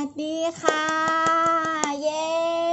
สดีค่ะเย้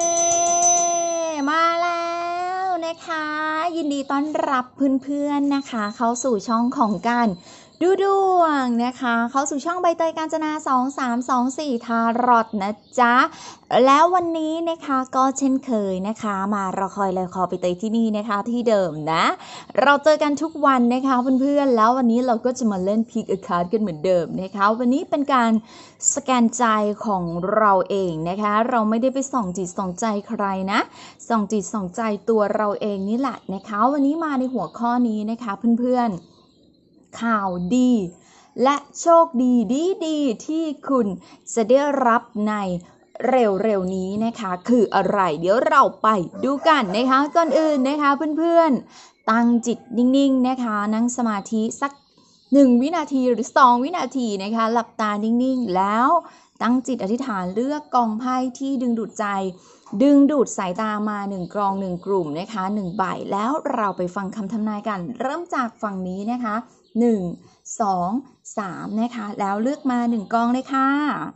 มาแล้วนะคะยินดีต้อนรับเพื่อนๆนะคะเข้าสู่ช่องของการดูดวงนะคะเข้าสู่ช่องใบเตยกาญจนา2324ทารอตนะจ๊ะแล้ววันนี้นะคะก็เช่นเคยนะคะมารอคอยเลยคอใบเตยที่นี่นะคะที่เดิมนะเราเจอกันทุกวันนะคะเพื่อนๆแล้ววันนี้เราก็จะมาเล่นพิกอะคาร์ดกันเหมือนเดิมนะคะวันนี้เป็นการสแกนใจของเราเองนะคะเราไม่ได้ไปส่องจิตส่องใจใครนะส่องจิตส่องใจตัวเราเองนี่แหละนะคะวันนี้มาในหัวข้อนี้นะคะเพื่อนๆข่าวดีและโชคดีดีที่คุณจะได้รับในเร็วๆนี้นะคะคืออะไรเดี๋ยวเราไปดูกันนะคะก่อนอื่นนะคะเพื่อนๆตั้งจิตนิ่งๆนะคะนั่งสมาธิสัก1 วินาทีหรือ2 วินาทีนะคะหลับตานิ่งๆแล้วตั้งจิตอธิษฐานเลือกกองไพ่ที่ดึงดูดใจดึงดูดสายตามา1 กอง 1 กลุ่มนะคะ1 ใบแล้วเราไปฟังคำทำนายกันเริ่มจากฝั่งนี้นะคะ1 2 3นะคะแล้วเลือกมา1 กองเลยค่ะ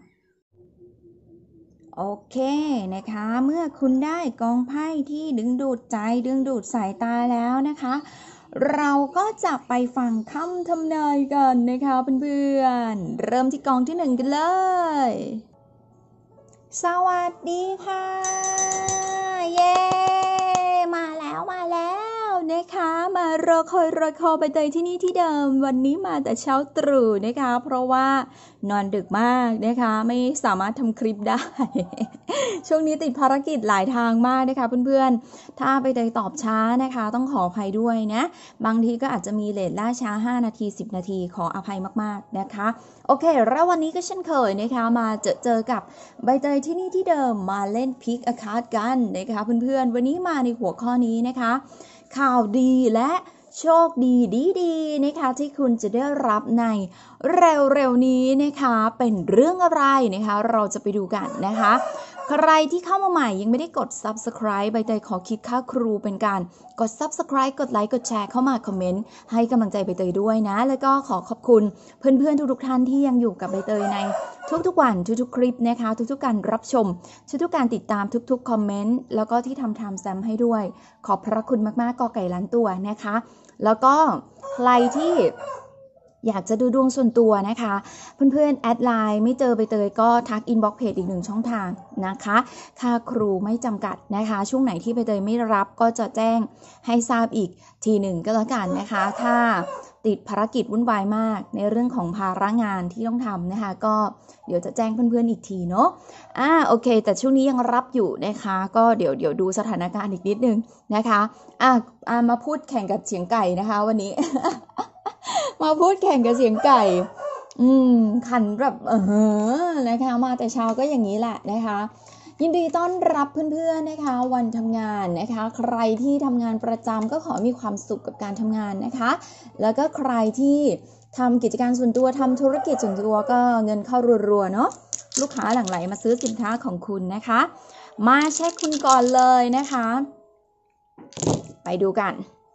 โอเคนะคะเมื่อคุณได้กองไพ่ที่ดึงดูดใจดึงดูดสายตาแล้วนะคะเราก็จะไปฟังคำทำนายกันนะคะเพื่อนๆเริ่มที่กองที่1กันเลยสวัสดีค่ะเย้มาแล้วนะคะมารอคอยใบเตยที่นี่ที่เดิมวันนี้มาแต่เช้าตรู่นะคะเพราะว่านอนดึกมากนะคะไม่สามารถทำคลิปได้ ช่วงนี้ติดภารกิจหลายทางมากนะคะเพื่อนๆถ้าใบเตยตอบช้านะคะต้องขออภัยด้วยนะบางทีก็อาจจะมีเลทล่าช้า5 นาที10 นาทีขออภัยมากๆนะคะโอเคแล้ววันนี้ก็เช่นเคยนะคะมาเจอกับใบเตยที่นี่ที่เดิมมาเล่นพิกอะคาร์ดกันนะคะเพื่อนๆวันนี้มาในหัวข้อนี้นะคะข่าวดีและโชคดีนะคะที่คุณจะได้รับในเร็วๆนี้นะคะเป็นเรื่องอะไรนะคะเราจะไปดูกันนะคะใครที่เข้ามาใหม่ยังไม่ได้กด Subscribe ใบเตยขอคิดค่าครูเป็นการกด Subscribe กดไลค์กดแชร์เข้ามาคอมเมนต์ให้กำลังใจใบเตยด้วยนะแล้วก็ขอขอบคุณเพื่อนๆทุกท่านที่ยังอยู่กับใบเตยในทุกๆวันทุกๆคลิปนะคะทุกๆการรับชมทุกๆการติดตามทุกๆคอมเมนต์แล้วก็ที่ทำไทม์แซมให้ด้วยขอบพระคุณมากๆกอไก่ล้านตัวนะคะแล้วก็ใครที่อยากจะดูดวงส่วนตัวนะคะเพื่อนๆแอดไลน์ไม่เจอใบเตยก็ทักอินบ็อกซ์เพจอีก1 ช่องทางนะคะค่าครูไม่จำกัดนะคะช่วงไหนที่ใบเตยไม่รับก็จะแจ้งให้ทราบอีกทีหนึ่งก็แล้วกันนะคะถ้าติดภารกิจวุ่นวายมากในเรื่องของภาระงานที่ต้องทำนะคะก็เดี๋ยวจะแจ้งเพื่อนๆอีกทีเนาะโอเคแต่ช่วงนี้ยังรับอยู่นะคะก็เดี๋ยวดูสถานการณ์อีกนิดนึงนะคะมาพูดแข่งกับเสียงไก่นะคะวันนี้ มาพูดแข่งกับเสียงไก่ขันแบบนะคะมาแต่เช้าก็อย่างนี้แหละนะคะยินดีต้อนรับเพื่อนๆนะคะวันทำงานนะคะใครที่ทำงานประจำก็ขอมีความสุขกับการทำงานนะคะแล้วก็ใครที่ทำกิจการส่วนตัวทำธุรกิจส่วนตัวก็เงินเข้ารัวๆเนาะลูกค้าหลั่งไหลมาซื้อสินค้าของคุณนะคะมาเช็คคุณก่อนเลยนะคะไปดูกัน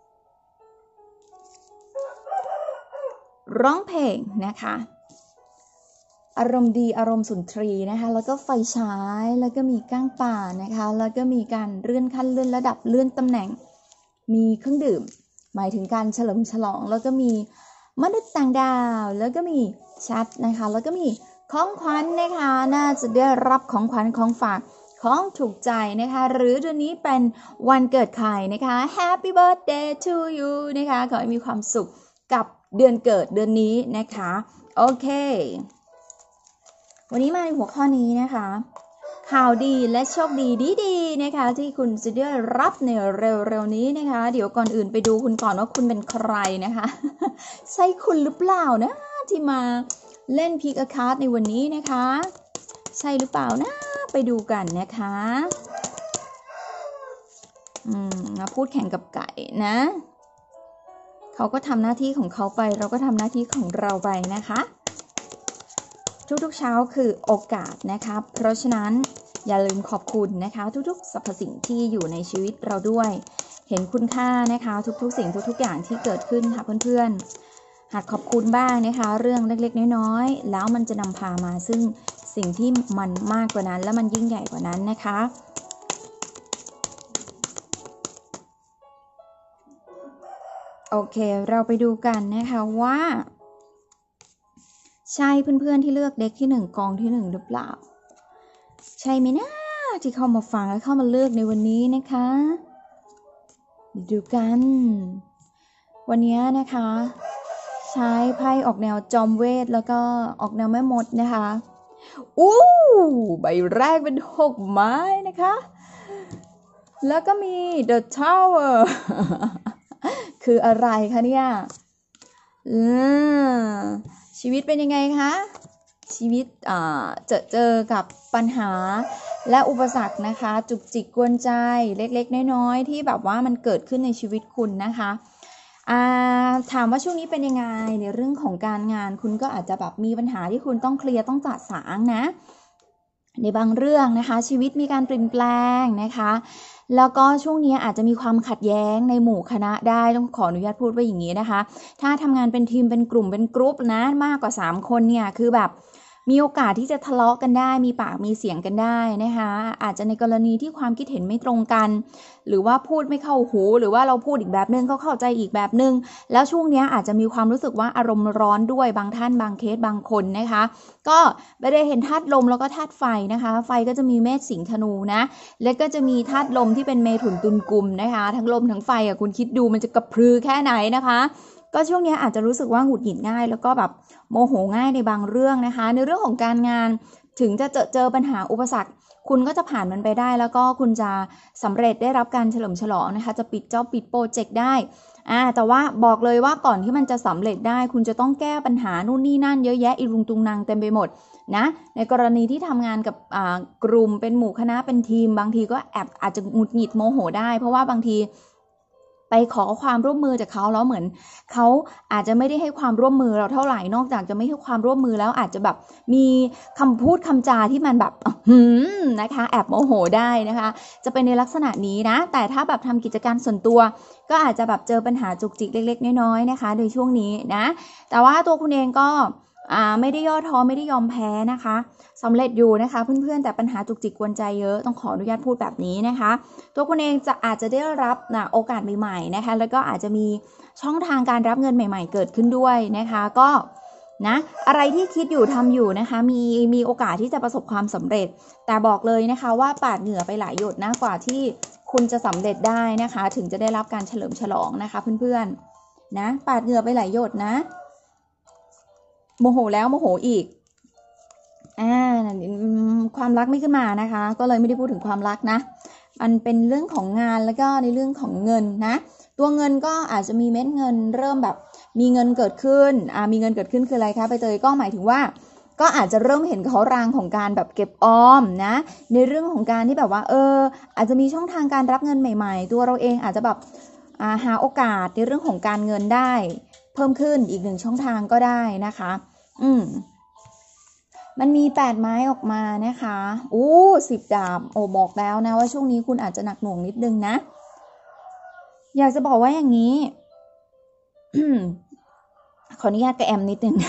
ร้องเพลงนะคะอารมณ์ดีอารมณ์สุนทรีนะคะแล้วก็ไฟฉายแล้วก็มีก้างป่านะคะแล้วก็มีการเลื่อนขั้นเลื่อนระดับเลื่อนตำแหน่งมีเครื่องดื่มหมายถึงการเฉลิมฉลองแล้วก็มีมนุษย์ต่างดาวแล้วก็มีแชทนะคะแล้วก็มีของขวัญนะคะน่าจะได้รับของขวัญของฝากของถูกใจนะคะหรือเดือนนี้เป็นวันเกิดใครนะคะ Happy birthday to you นะคะขอให้มีความสุขกับเดือนเกิดเดือนนี้นะคะโอเควันนี้มาในหัวข้อนี้นะคะข่าวดีและโชคดีนะคะที่คุณจะได้รับในเร็วๆนี้นะคะเดี๋ยวก่อนอื่นไปดูคุณก่อนว่าคุณเป็นใครนะคะใช่คุณหรือเปล่านะที่มาเล่นพิกอะคาร์ดในวันนี้นะคะใช่หรือเปล่านะไปดูกันนะคะมาพูดแข่งกับไก่นะเขาก็ทำหน้าที่ของเขาไปเราก็ทำหน้าที่ของเราไปนะคะทุกๆเช้าคือโอกาสนะคะเพราะฉะนั้นอย่าลืมขอบคุณนะคะทุกๆสรรพสิ่งที่อยู่ในชีวิตเราด้วยเห็นคุณค่านะคะทุกๆสิ่งทุกๆอย่างที่เกิดขึ้นค่ะเพื่อนๆหัดขอบคุณบ้างนะคะเรื่องเล็กๆน้อยๆแล้วมันจะนำพามาซึ่งสิ่งที่มันมากกว่านั้นและมันยิ่งใหญ่กว่านั้นนะคะโอเคเราไปดูกันนะคะว่าใช่เพื่อนๆที่เลือกเด็กที่1กองที่1หรือเปล่าใช่ไหมนะที่เข้ามาฟังและเข้ามาเลือกในวันนี้นะคะดูกันวันนี้นะคะใช้ไพ่ออกแนวจอมเวทแล้วก็ออกแนวแม่มดนะคะใบแรกเป็น6 ไม้นะคะแล้วก็มี The Tower คืออะไรคะเนี่ยชีวิตเป็นยังไงคะชีวิตเจอกับปัญหาและอุปสรรคนะคะจุกจิกกวนใจเล็กๆน้อยๆที่แบบว่ามันเกิดขึ้นในชีวิตคุณนะคะถามว่าช่วงนี้เป็นยังไงในเรื่องของการงานคุณก็อาจจะแบบมีปัญหาที่คุณต้องเคลียร์ต้องจัดสางนะในบางเรื่องนะคะชีวิตมีการเปลี่ยนแปลงนะคะแล้วก็ช่วงนี้อาจจะมีความขัดแย้งในหมู่คณะได้ต้องขออนุญาตพูดไว้อย่างนี้นะคะถ้าทำงานเป็นทีมเป็นกลุ่มเป็นกรุ๊ปนะมากกว่า3 คนเนี่ยคือแบบมีโอกาสที่จะทะเลาะกันได้มีปากมีเสียงกันได้นะคะอาจจะในกรณีที่ความคิดเห็นไม่ตรงกันหรือว่าพูดไม่เข้าหูหรือว่าเราพูดอีกแบบนึงเขาเข้าใจอีกแบบนึงแล้วช่วงนี้อาจจะมีความรู้สึกว่าอารมณ์ร้อนด้วยบางท่านบางเคสบางคนนะคะก็ไม่ได้เห็นธาตุลมแล้วก็ธาตุไฟนะคะไฟก็จะมีเมษสิงห์ธนูนะและก็จะมีธาตุลมที่เป็นเมถุนตุลกุมนะคะทั้งลมทั้งไฟคุณคิดดูมันจะกระพือแค่ไหนนะคะก็ช่วงนี้อาจจะรู้สึกว่าหงุดหงิดง่ายแล้วก็แบบโมโหง่ายในบางเรื่องนะคะในเรื่องของการงานถึงจะเจอปัญหาอุปสรรคคุณก็จะผ่านมันไปได้แล้วก็คุณจะสำเร็จได้รับการเฉลิมฉลองนะคะจะปิดโปรเจกต์ได้แต่ว่าบอกเลยว่าก่อนที่มันจะสำเร็จได้คุณจะต้องแก้ปัญหานู่นนี่นั่นเยอะแยะอีรุงตุงนางเต็มไปหมดนะในกรณีที่ทำงานกับกลุ่มเป็นหมู่คณะเป็นทีมบางทีก็อาจจะหงุดหงิดโมโหได้เพราะว่าบางทีไปขอความร่วมมือจากเขาแล้วเหมือนเขาอาจจะไม่ได้ให้ความร่วมมือเราเท่าไหร่นอกจากจะไม่ให้ความร่วมมือแล้วอาจจะแบบมีคำพูดคำจาที่มันแบบนะคะแอบโมโหได้นะคะจะเป็นในลักษณะนี้นะแต่ถ้าแบบทำกิจการส่วนตัวก็อาจจะแบบเจอปัญหาจุกจิกเล็กๆน้อยๆนะคะในช่วงนี้นะแต่ว่าตัวคุณเองก็ไม่ได้ย่อท้อไม่ได้ยอมแพ้นะคะสำเร็จอยู่นะคะเพื่อนๆแต่ปัญหาจุกจิกกวนใจเยอะต้องขออนุญาตพูดแบบนี้นะคะตัวคุณเองอาจจะได้รับโอกาสใหม่ๆนะคะแล้วก็อาจจะมีช่องทางการรับเงินใหม่ๆเกิดขึ้นด้วยนะคะก็นะอะไรที่คิดอยู่ทำอยู่นะคะมีโอกาสที่จะประสบความสำเร็จแต่บอกเลยนะคะว่าปาดเหงื่อไปหลายหยดนะกว่าที่คุณจะสำเร็จได้นะคะถึงจะได้รับการเฉลิมฉลองนะคะเพื่อนๆนะปาดเหงื่อไปหลายหยดนะโมโหแล้วโมโหอีกความรักไม่ขึ้นมานะคะก็เลยไม่ได้พูดถึงความรักนะมันเป็นเรื่องของงานแล้วก็ในเรื่องของเงินนะตัวเงินก็อาจจะมีเม็ดเงินเริ่มแบบมีเงินเกิดขึ้นมีเงินเกิดขึ้นคืออะไรคะใบเตยก็หมายถึงว่าก็อาจจะเริ่มเห็นเขารางของการแบบเก็บออมนะในเรื่องของการที่แบบว่าอาจจะมีช่องทางการรับเงินใหม่ๆตัวเราเองอาจจะแบบหาโอกาสในเรื่องของการเงินได้เพิ่มขึ้นอีก1ช่องทางก็ได้นะคะมันมี8 ไม้ออกมานะคะ10 ดาบบอกแล้วนะว่าช่วงนี้คุณอาจจะหนักหน่วงนิดนึงนะอยากจะบอกว่าอย่างนี้ ขออนุญาตกระแอมนิดนึง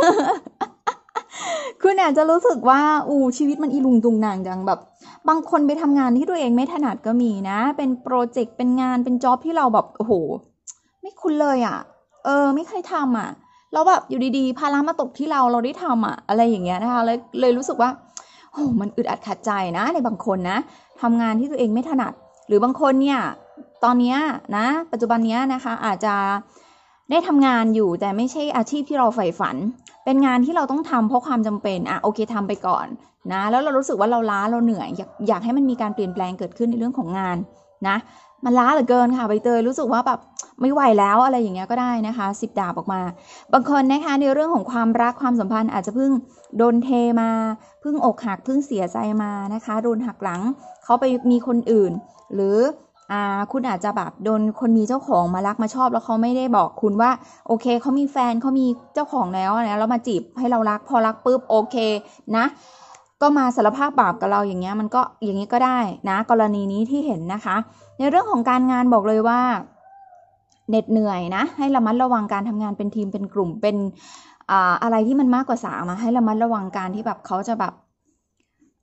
คุณอาจจะรู้สึกว่าชีวิตมันอีลุงตุงนางจังแบบบางคนไปทำงานที่ตัวเองไม่ถนัดก็มีนะเป็นโปรเจกต์เป็นงานเป็นจ็อบที่เราแบบโอ้โหไม่คุ้นเลยไม่เคยทำแล้วแบบอยู่ดีๆภาระมาตกที่เราได้ทำอะไรอย่างเงี้ยนะคะเลยรู้สึกว่ามันอึดอัดขัดใจนะในบางคนนะทำงานที่ตัวเองไม่ถนัดหรือบางคนเนี่ยตอนนี้นะปัจจุบันนี้นะคะอาจจะได้ทำงานอยู่แต่ไม่ใช่อาชีพที่เราใฝ่ฝันเป็นงานที่เราต้องทำเพราะความจำเป็นโอเคทำไปก่อนนะแล้วเรารู้สึกว่าเราล้าเราเหนื่อยอยากให้มันมีการเปลี่ยนแปลงเกิดขึ้นในเรื่องของงานนะมันล้าเหลือเกินค่ะใบเตยรู้สึกว่าแบบไม่ไหวแล้วอะไรอย่างเงี้ยก็ได้นะคะ10 ดาบออกมาบางคนนะคะในเรื่องของความรักความสัมพันธ์อาจจะเพิ่งโดนเทมาเพิ่งอกหักเพิ่งเสียใจมานะคะโดนหักหลังเขาไปมีคนอื่นหรือคุณอาจจะแบบโดนคนมีเจ้าของมารักมาชอบแล้วเขาไม่ได้บอกคุณว่าโอเคเขามีแฟนเขามีเจ้าของแล้วนะแล้วมาจีบให้เรารักพอรักปุ๊บโอเคนะก็มาสารภาพบาปกับเราอย่างเงี้ยมันก็อย่างนี้ก็ได้นะกรณีนี้ที่เห็นนะคะในเรื่องของการงานบอกเลยว่าเหน็ดเหนื่อยนะให้ระมัดระวังการทำงานเป็นทีมเป็นกลุ่มเป็นอะไรที่มันมากกว่า3ให้ระมัดระวังการที่แบบเขาจะแบบ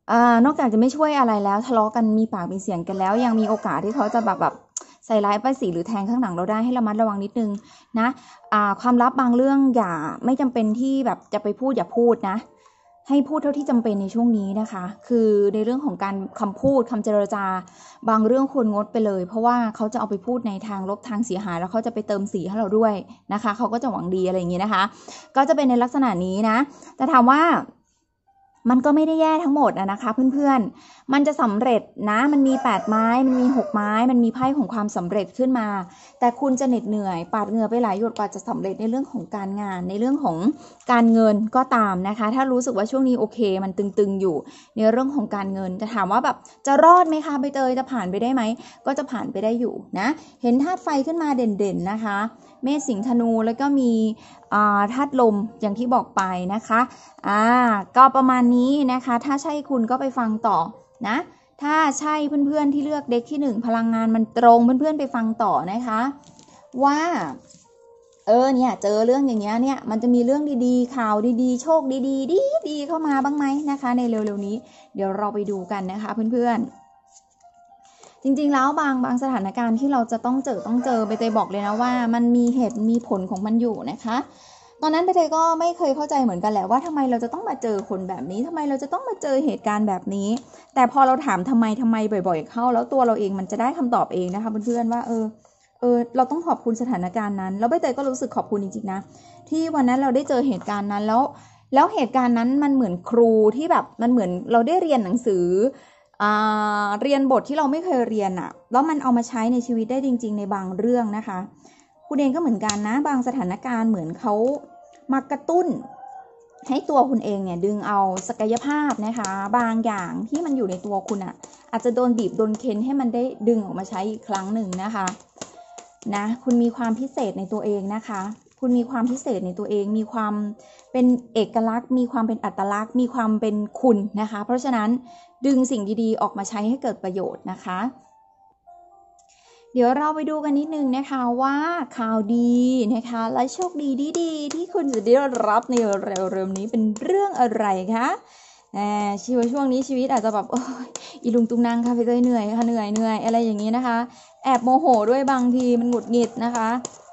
นอกจากจะไม่ช่วยอะไรแล้วทะเลาะกันมีปากมีเสียงกันแล้วยังมีโอกาสที่เขาจะแบบใส่ร้ายป้ายสีหรือแทงข้างหลังเราได้ให้ระมัดระวังนิดนึงนะความลับบางเรื่องอย่าไม่จำเป็นที่แบบจะไปพูดอย่าพูดนะให้พูดเท่าที่จำเป็นในช่วงนี้นะคะคือในเรื่องของการคำพูดคำเจรจาบางเรื่องควรงดไปเลยเพราะว่าเขาจะเอาไปพูดในทางลบทางเสียหายแล้วเขาจะไปเติมสีให้เราด้วยนะคะเขาก็จะหวังดีอะไรอย่างนี้นะคะก็จะเป็นในลักษณะนี้นะแต่ถามว่ามันก็ไม่ได้แย่ทั้งหมดนะคะเพื่อนๆมันจะสำเร็จนะมันมี8ไม้มันมี6ไม้มันมีไพ่ของความสำเร็จขึ้นมาแต่คุณจะเหน็ดเหนื่อยปาดเหงื่อไปหลายหยดกว่าจะสำเร็จในเรื่องของการงานในเรื่องของการเงินก็ตามนะคะถ้ารู้สึกว่าช่วงนี้โอเคมันตึงๆอยู่ในเรื่องของการเงินจะถามว่าแบบจะรอดไหมคะใบเตยจะผ่านไปได้ไหมก็จะผ่านไปได้อยู่นะเห็นธาตุไฟขึ้นมาเด่นๆนะคะเมษสิงห์ธนูแล้วก็มีธาตุลมอย่างที่บอกไปนะคะก็ประมาณนี้นะคะถ้าใช่คุณก็ไปฟังต่อนะถ้าใช่เพื่อนๆที่เลือกเด็กที่1พลังงานมันตรงเพื่อนๆไปฟังต่อนะคะว่าเนี่ยเจอเรื่องอย่างเงี้ยเนี่ยมันจะมีเรื่องดีๆข่าวดีๆโชคดีๆดีเข้ามาบ้างไหมนะคะในเร็วๆนี้เดี๋ยวเราไปดูกันนะคะเพื่อนๆจริงๆแล้วบางสถานการณ์ที่เราจะต้องเจอใบเตยบอกเลยนะว่ามันมีเหตุมีผลของมันอยู่นะคะตอนนั้นใบเตยก็ไม่เคยเข้าใจเหมือนกันแหละว่าทำไมเราจะต้องมาเจอคนแบบนี้ทำไมเราจะต้องมาเจอเหตุการณ์แบบนี้แต่พอเราถามทำไมบ่อยๆเข้าแล้วตัวเราเองมันจะได้คำตอบเองนะคะเพื่อนๆว่าเราต้องขอบคุณสถานการณ์นั้นแล้วใบเตยก็รู้สึกขอบคุณจริงๆนะที่วันนั้นเราได้เจอเหตุการณ์นั้นแล้วเหตุการณ์นั้นมันเหมือนครูที่แบบมันเหมือนเราได้เรียนหนังสือเรียนบทที่เราไม่เคยเรียนอะแล้วมันเอามาใช้ในชีวิตได้จริงๆในบางเรื่องนะคะคุณเองก็เหมือนกันนะบางสถานการณ์เหมือนเขามากระตุ้นให้ตัวคุณเองเนี่ยดึงเอาศักยภาพนะคะบางอย่างที่มันอยู่ในตัวคุณอะอาจจะโดนบีบโดนเค้นให้มันได้ดึงออกมาใช้อีกครั้งหนึ่งนะคะนะคุณมีความพิเศษในตัวเองนะคะคุณมีความพิเศษในตัวเองมีความเป็นเอกลักษณ์มีความเป็นอัตลักษณ์มีความเป็นคุณนะคะเพราะฉะนั้นดึงสิ่งดีๆออกมาใช้ให้เกิดประโยชน์นะคะเดี๋ยวเราไปดูกันนิดนึงนะคะว่าข่าวดีนะคะและโชคดีที่คุณจะได้รับในเร็วๆนี้เป็นเรื่องอะไรคะช่วงนี้ชีวิตอาจจะแบบอีลุงตุงนางค่ะไปเหนื่อยค่ะเหนื่อยอะไรอย่างนี้นะคะแอบโมโหด้วยบางทีมันหงุดหงิดนะคะ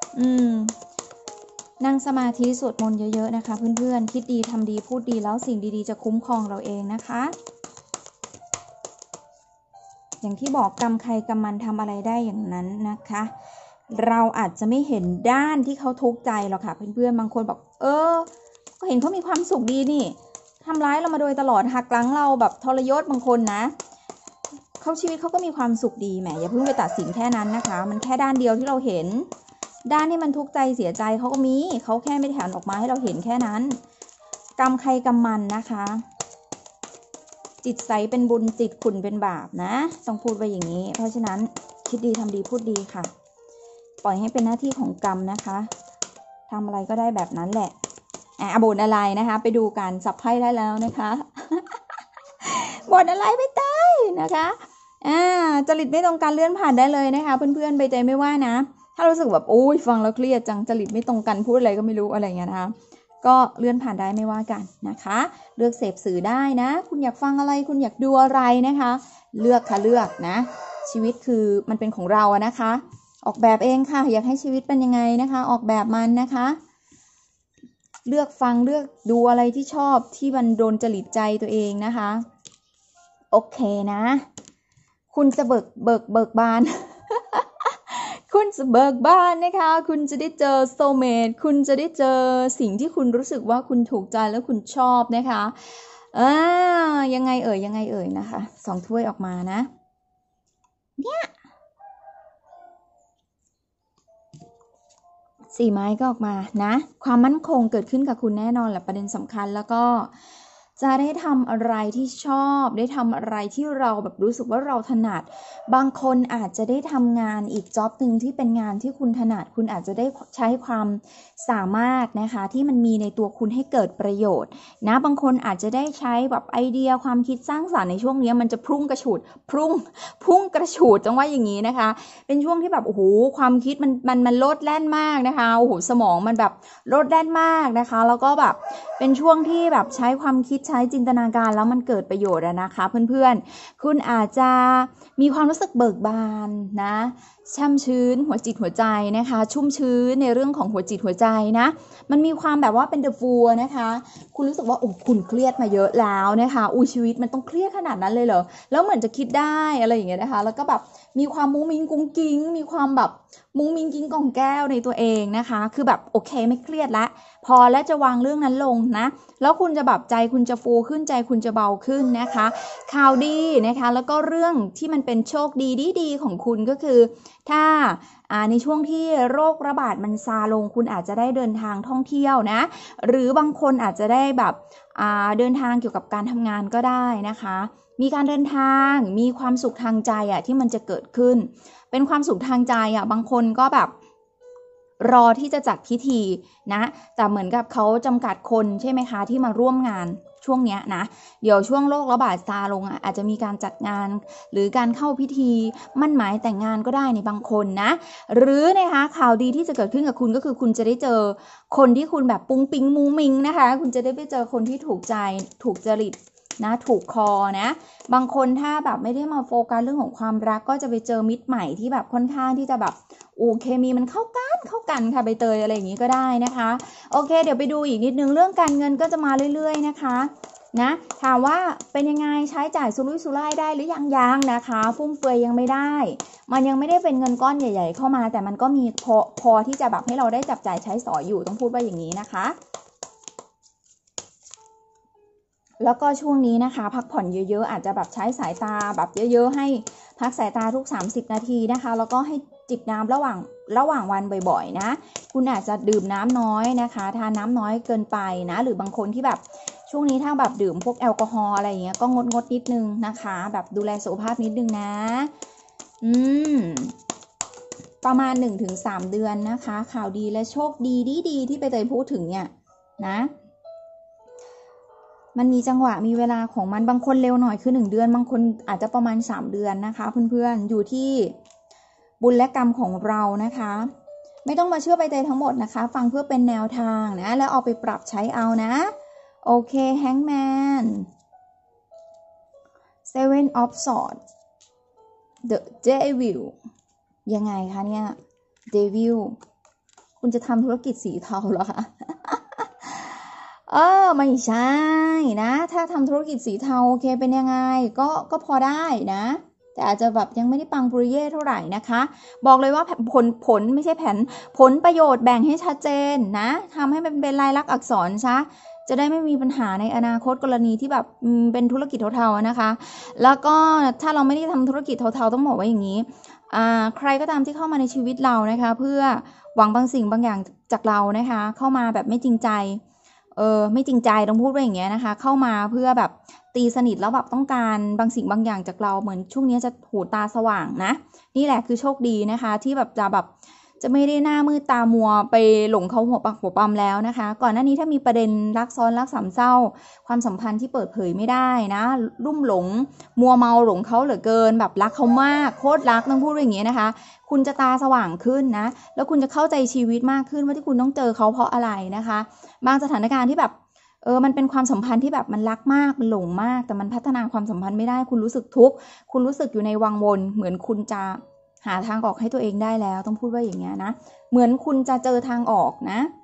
นั่งสมาธิสวดมนต์เยอะๆนะคะเพื่อนๆคิดดีทำดีพูดดีแล้วสิ่งดีๆจะคุ้มครองเราเองนะคะอย่างที่บอกกรรมใครกรรมมันทำอะไรได้อย่างนั้นนะคะเราอาจจะไม่เห็นด้านที่เขาทุกข์ใจหรอกค่ะเพื่อนๆบางคนบอกก็เห็นเขามีความสุขดีนี่ทำร้ายเรามาโดยตลอดหักหลังเราแบบทรยศบางคนนะชีวิตเขาก็มีความสุขดีแหมอย่าเพิ่งไปตัดสินแค่นั้นนะคะมันแค่ด้านเดียวที่เราเห็นด้านที่มันทุกข์ใจเสียใจเขาก็มีเขาแค่ไม่ได้หันออกมาให้เราเห็นแค่นั้นกรรมใครกรรมมันนะคะจิตใสเป็นบุญจิตขุ่นเป็นบาปนะต้องพูดไว้อย่างนี้เพราะฉะนั้นคิดดีทำดีพูดดีค่ะปล่อยให้เป็นหน้าที่ของกรรมนะคะทำอะไรก็ได้แบบนั้นแหละบทอะไรนะคะไปดูกันสับไพ่ได้แล้วนะคะบทอะไรไม่ได้นะคะจริตไม่ตรงกันเลื่อนผ่านได้เลยนะคะเพื่อนๆใบเตยไม่ว่านะถ้ารู้สึกแบบฟังแล้วเครียดจังจริตไม่ตรงกันพูดอะไรก็ไม่รู้อะไรอย่างเงี้ยนะคะก็เลื่อนผ่านได้ไม่ว่ากันนะคะเลือกเสพสื่อได้นะคุณอยากฟังอะไรคุณอยากดูอะไรนะคะเลือกค่ะเลือกนะชีวิตคือมันเป็นของเราอะนะคะออกแบบเองค่ะอยากให้ชีวิตเป็นยังไงนะคะออกแบบมันนะคะเลือกฟังเลือกดูอะไรที่ชอบที่มันโดนจริตใจตัวเองนะคะโอเคนะคุณจะเบิกบาน คุณจะเบิกบานนะคะคุณจะได้เจอโซลเมทคุณจะได้เจอสิ่งที่คุณรู้สึกว่าคุณถูกใจแล้วคุณชอบนะคะยังไงเอ่ยนะคะ2 ถ้วยออกมานะเนี่ย4 ไม้ก็ออกมานะความมั่นคงเกิดขึ้นกับคุณแน่นอนแหละประเด็นสำคัญแล้วก็จะได้ทำอะไรที่ชอบได้ทำอะไรที่เราแบบรู้สึกว่าเราถนัดบางคนอาจจะได้ทำงานอีกจ็อบนึงที่เป็นงานที่คุณถนัดคุณอาจจะได้ใช้ความสามารถนะคะที่มันมีในตัวคุณให้เกิดประโยชน์นะบางคนอาจจะได้ใช้แบบไอเดียความคิดสร้างสรรค์ในช่วงนี้มันจะพุ่งกระฉูดจังว่าอย่างนี้นะคะเป็นช่วงที่แบบความคิดมันโลดแล่นมากนะคะสมองมันแบบโลดแล่นมากนะคะแล้วก็แบบเป็นช่วงที่แบบใช้ความคิดใช้จินตนาการแล้วมันเกิดประโยชน์นะคะเพื่อนๆคุณอาจจะมีความรู้สึกเบิกบานนะช่ำชื้นหัวจิตหัวใจนะคะชุ่มชื้นในเรื่องของหัวจิตหัวใจนะมันมีความแบบว่าเป็นเดอะฟูลนะคะคุณรู้สึกว่าโอ้คุณเครียดมาเยอะแล้วนะคะชีวิตมันต้องเครียดขนาดนั้นเลยเหรอแล้วเหมือนจะคิดได้อะไรอย่างเงี้ยนะคะแล้วก็แบบมีความมุ้งมิ้งกุ้งกิ้งมีความแบบมุ้งมิ้งกิ้งกล่องแก้วในตัวเองนะคะคือแบบโอเคไม่เครียดละพอและจะวางเรื่องนั้นลงนะแล้วคุณจะแบบใจคุณจะฟูขึ้นใจคุณจะเบาขึ้นนะคะข่าวดีนะคะแล้วก็เรื่องที่มันเป็นโชคดีของคุณก็คือถ้าในช่วงที่โรคระบาดมันซาลงคุณอาจจะได้เดินทางท่องเที่ยวนะหรือบางคนอาจจะได้แบบเดินทางเกี่ยวกับการทำงานก็ได้นะคะมีการเดินทางมีความสุขทางใจที่มันจะเกิดขึ้นเป็นความสุขทางใจบางคนก็แบบรอที่จะจัดพิธีนะแต่เหมือนกับเขาจำกัดคนใช่ไหมคะที่มาร่วมงานช่วงนี้นะเดี๋ยวช่วงโรคระบาดซาลงอาจจะมีการจัดงานหรือการเข้าพิธีมั่นหมายแต่งงานก็ได้ในบางคนนะหรือนะคะข่าวดีที่จะเกิดขึ้นกับคุณก็คือคุณจะได้เจอคนที่คุณแบบปุ้งปิ๊งมุ้งมิงนะคะคุณจะได้ไปเจอคนที่ถูกใจถูกจริตนะถูกคอนะบางคนถ้าแบบไม่ได้มาโฟกัสเรื่องของความรักก็จะไปเจอมิตรใหม่ที่แบบค่อนข้างที่จะแบบเคมีมันเข้ากันค่ะใบเตยอะไรอย่างนี้ก็ได้นะคะโอเคเดี๋ยวไปดูอีกนิดนึงเรื่องการเงินก็จะมาเรื่อยๆนะคะนะถามว่าเป็นยังไงใช้จ่ายสุรุ่ยสุร่ายได้หรือยังนะคะฟุ่มเฟือยยังไม่ได้มันยังไม่ได้เป็นเงินก้อนใหญ่ๆเข้ามาแต่มันก็มีพอที่จะแบบให้เราได้จับจ่ายใช้สอยอยู่ต้องพูดว่าอย่างนี้นะคะแล้วก็ช่วงนี้นะคะพักผ่อนเยอะๆอาจจะแบบใช้สายตาแบบเยอะๆให้พักสายตาทุก30นาทีนะคะแล้วก็ให้จิบน้ำระหว่างวันบ่อยๆนะคุณอาจจะดื่มน้ำน้อยนะคะทานน้ำน้อยเกินไปนะหรือบางคนที่แบบช่วงนี้ถ้าแบบดื่มพวกแอลกอฮอล์อะไรอย่างเงี้ยก็งดนิดนึงนะคะแบบดูแลสุขภาพนิดนึงนะประมาณ 1-3 เดือนนะคะข่าวดีและโชคดีที่ไปเตยพูดถึงเนี่ยนะมันมีจังหวะมีเวลาของมันบางคนเร็วหน่อยคือ1เดือนบางคนอาจจะประมาณ3เดือนนะคะเพื่อนๆอยู่ที่บุญและกรรมของเรานะคะไม่ต้องมาเชื่อไปเตยทั้งหมดนะคะฟังเพื่อเป็นแนวทางนะแล้วเอาไปปรับใช้เอานะโอเคแฮงแมน Seven of Swords The Devil ยังไงคะเนี่ย Devil คุณจะทำธุรกิจสีเทาเหรอคะไม่ใช่นะถ้าทำธุรกิจสีเทาโอเคเป็นยังไงก็พอได้นะแต่อาจจะแบบยังไม่ได้ปังปุริเย่เท่าไหร่นะคะบอกเลยว่าผลไม่ใช่ผลประโยชน์แบ่งให้ชัดเจนนะทำให้มันเป็นลายลักษณ์อักษรซะจะได้ไม่มีปัญหาในอนาคตกรณีที่แบบเป็นธุรกิจเทาๆนะคะแล้วก็ถ้าเราไม่ได้ทำธุรกิจเทาๆต้องบอกว่าอย่างนี้ใครก็ตามที่เข้ามาในชีวิตเรานะคะเพื่อหวังบางสิ่งบางอย่างจากเรานะคะเข้ามาแบบไม่จริงใจไม่จริงใจต้องพูดว่าอย่างเงี้ยนะคะเข้ามาเพื่อแบบตีสนิทแล้วแบบต้องการบางสิ่งบางอย่างจากเราเหมือนช่วงนี้จะหูตาสว่างนะนี่แหละคือโชคดีนะคะที่แบบจะไม่ได้หน้ามืดตามัวไปหลงเขาหัวปักหัวปั๊มแล้วนะคะก่อนหน้านี้ถ้ามีประเด็นรักซ้อนรักสามเศร้าความสัมพันธ์ที่เปิดเผยไม่ได้นะลุ่มหลงมัวเมาหลงเขาเหลือเกินแบบรักเขามากโคตรรักต้องพูดอย่างเงี้ยนะคะคุณจะตาสว่างขึ้นนะแล้วคุณจะเข้าใจชีวิตมากขึ้นว่าที่คุณต้องเจอเขาเพราะอะไรนะคะบางสถานการณ์ที่แบบมันเป็นความสัมพันธ์ที่แบบมันรักมากมันหลงมากแต่มันพัฒนาความสัมพันธ์ไม่ได้คุณรู้สึกทุกข์คุณรู้สึกอยู่ในวังวนเหมือนคุณจะหาทางออกให้ตัวเองได้แล้วต้องพูดว่าอย่างเงี้ยนะเหมือนคุณจะเจอทางออก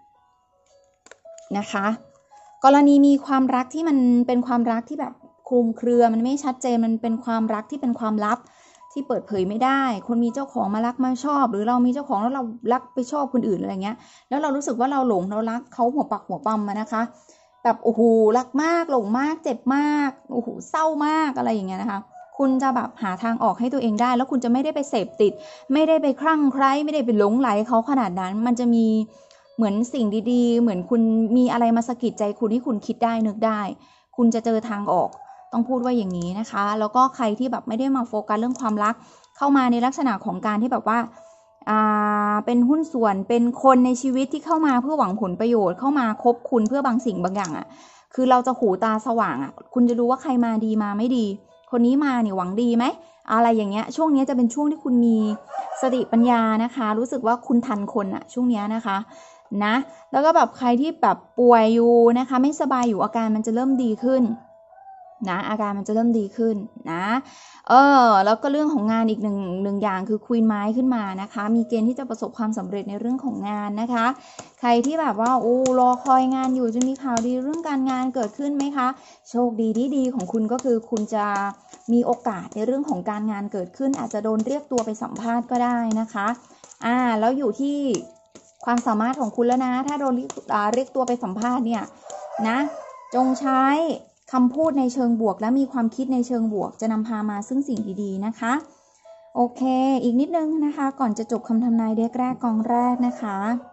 นะคะกรณีมีความรักที่มันเป็นความรักที่แบบคลุมเครือมันไม่ชัดเจนมันเป็นความรักที่เป็นความลับที่เปิดเผยไม่ได้คนมีเจ้าของมารักมาชอบหรือเรามีเจ้าของแล้วเรารักไปชอบคนอื่นอะไรเงี้ยแล้วเรารู้สึกว่าเราหลงเรารักเขาหัวปักหัวปั๊มนะคะแบบโอ้โหรักมากหลงมากเจ็บมากโอ้โหเศร้ามากอะไรอย่างเงี้ยนะคะคุณจะแบบหาทางออกให้ตัวเองได้แล้วคุณจะไม่ได้ไปเสพติดไม่ได้ไปคลั่งไคล้ไม่ได้ไปหลงไหลเขาขนาดนั้นมันจะมีเหมือนสิ่งดีๆเหมือนคุณมีอะไรมาสะกิดใจคุณที่คุณคิดได้นึกได้คุณจะเจอทางออกต้องพูดว่าอย่างนี้นะคะแล้วก็ใครที่แบบไม่ได้มาโฟกัสเรื่องความรักเข้ามาในลักษณะของการที่แบบว่าเป็นหุ้นส่วนเป็นคนในชีวิตที่เข้ามาเพื่อหวังผลประโยชน์เข้ามาคบคุณเพื่อบางสิ่งบางอย่างคือเราจะหูตาสว่างคุณจะรู้ว่าใครมาดีมาไม่ดีคนนี้มาเนี่ยหวังดีไหมอะไรอย่างเงี้ยช่วงนี้จะเป็นช่วงที่คุณมีสติปัญญานะคะรู้สึกว่าคุณทันคนช่วงนี้นะคะนะแล้วก็แบบใครที่แบบป่วยอยู่นะคะไม่สบายอยู่อาการมันจะเริ่มดีขึ้นนะอาการมันจะเริ่มดีขึ้นนะแล้วก็เรื่องของงานอีกหนึ่งอย่างคือควีนไม้ขึ้นมานะคะมีเกณฑ์ที่จะประสบความสำเร็จในเรื่องของงานนะคะใครที่แบบว่ารอคอยงานอยู่จะมีข่าวดีเรื่องการงานเกิดขึ้นไหมคะโชคดีของคุณก็คือคุณจะมีโอกาสในเรื่องของการงานเกิดขึ้นอาจจะโดนเรียกตัวไปสัมภาษณ์ก็ได้นะคะแล้วอยู่ที่ความสามารถของคุณแล้วนะถ้าโดนเรียกตัวไปสัมภาษณ์เนี่ยนะจงใช้คำพูดในเชิงบวกและมีความคิดในเชิงบวกจะนำพามาซึ่งสิ่งดีๆนะคะโอเคอีกนิดนึงนะคะก่อนจะจบคำทำนายเด็กแรกกองแรกนะคะ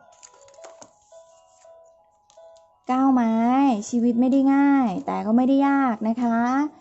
9 ไม้ชีวิตไม่ได้ง่ายแต่ก็ไม่ได้ยากนะคะ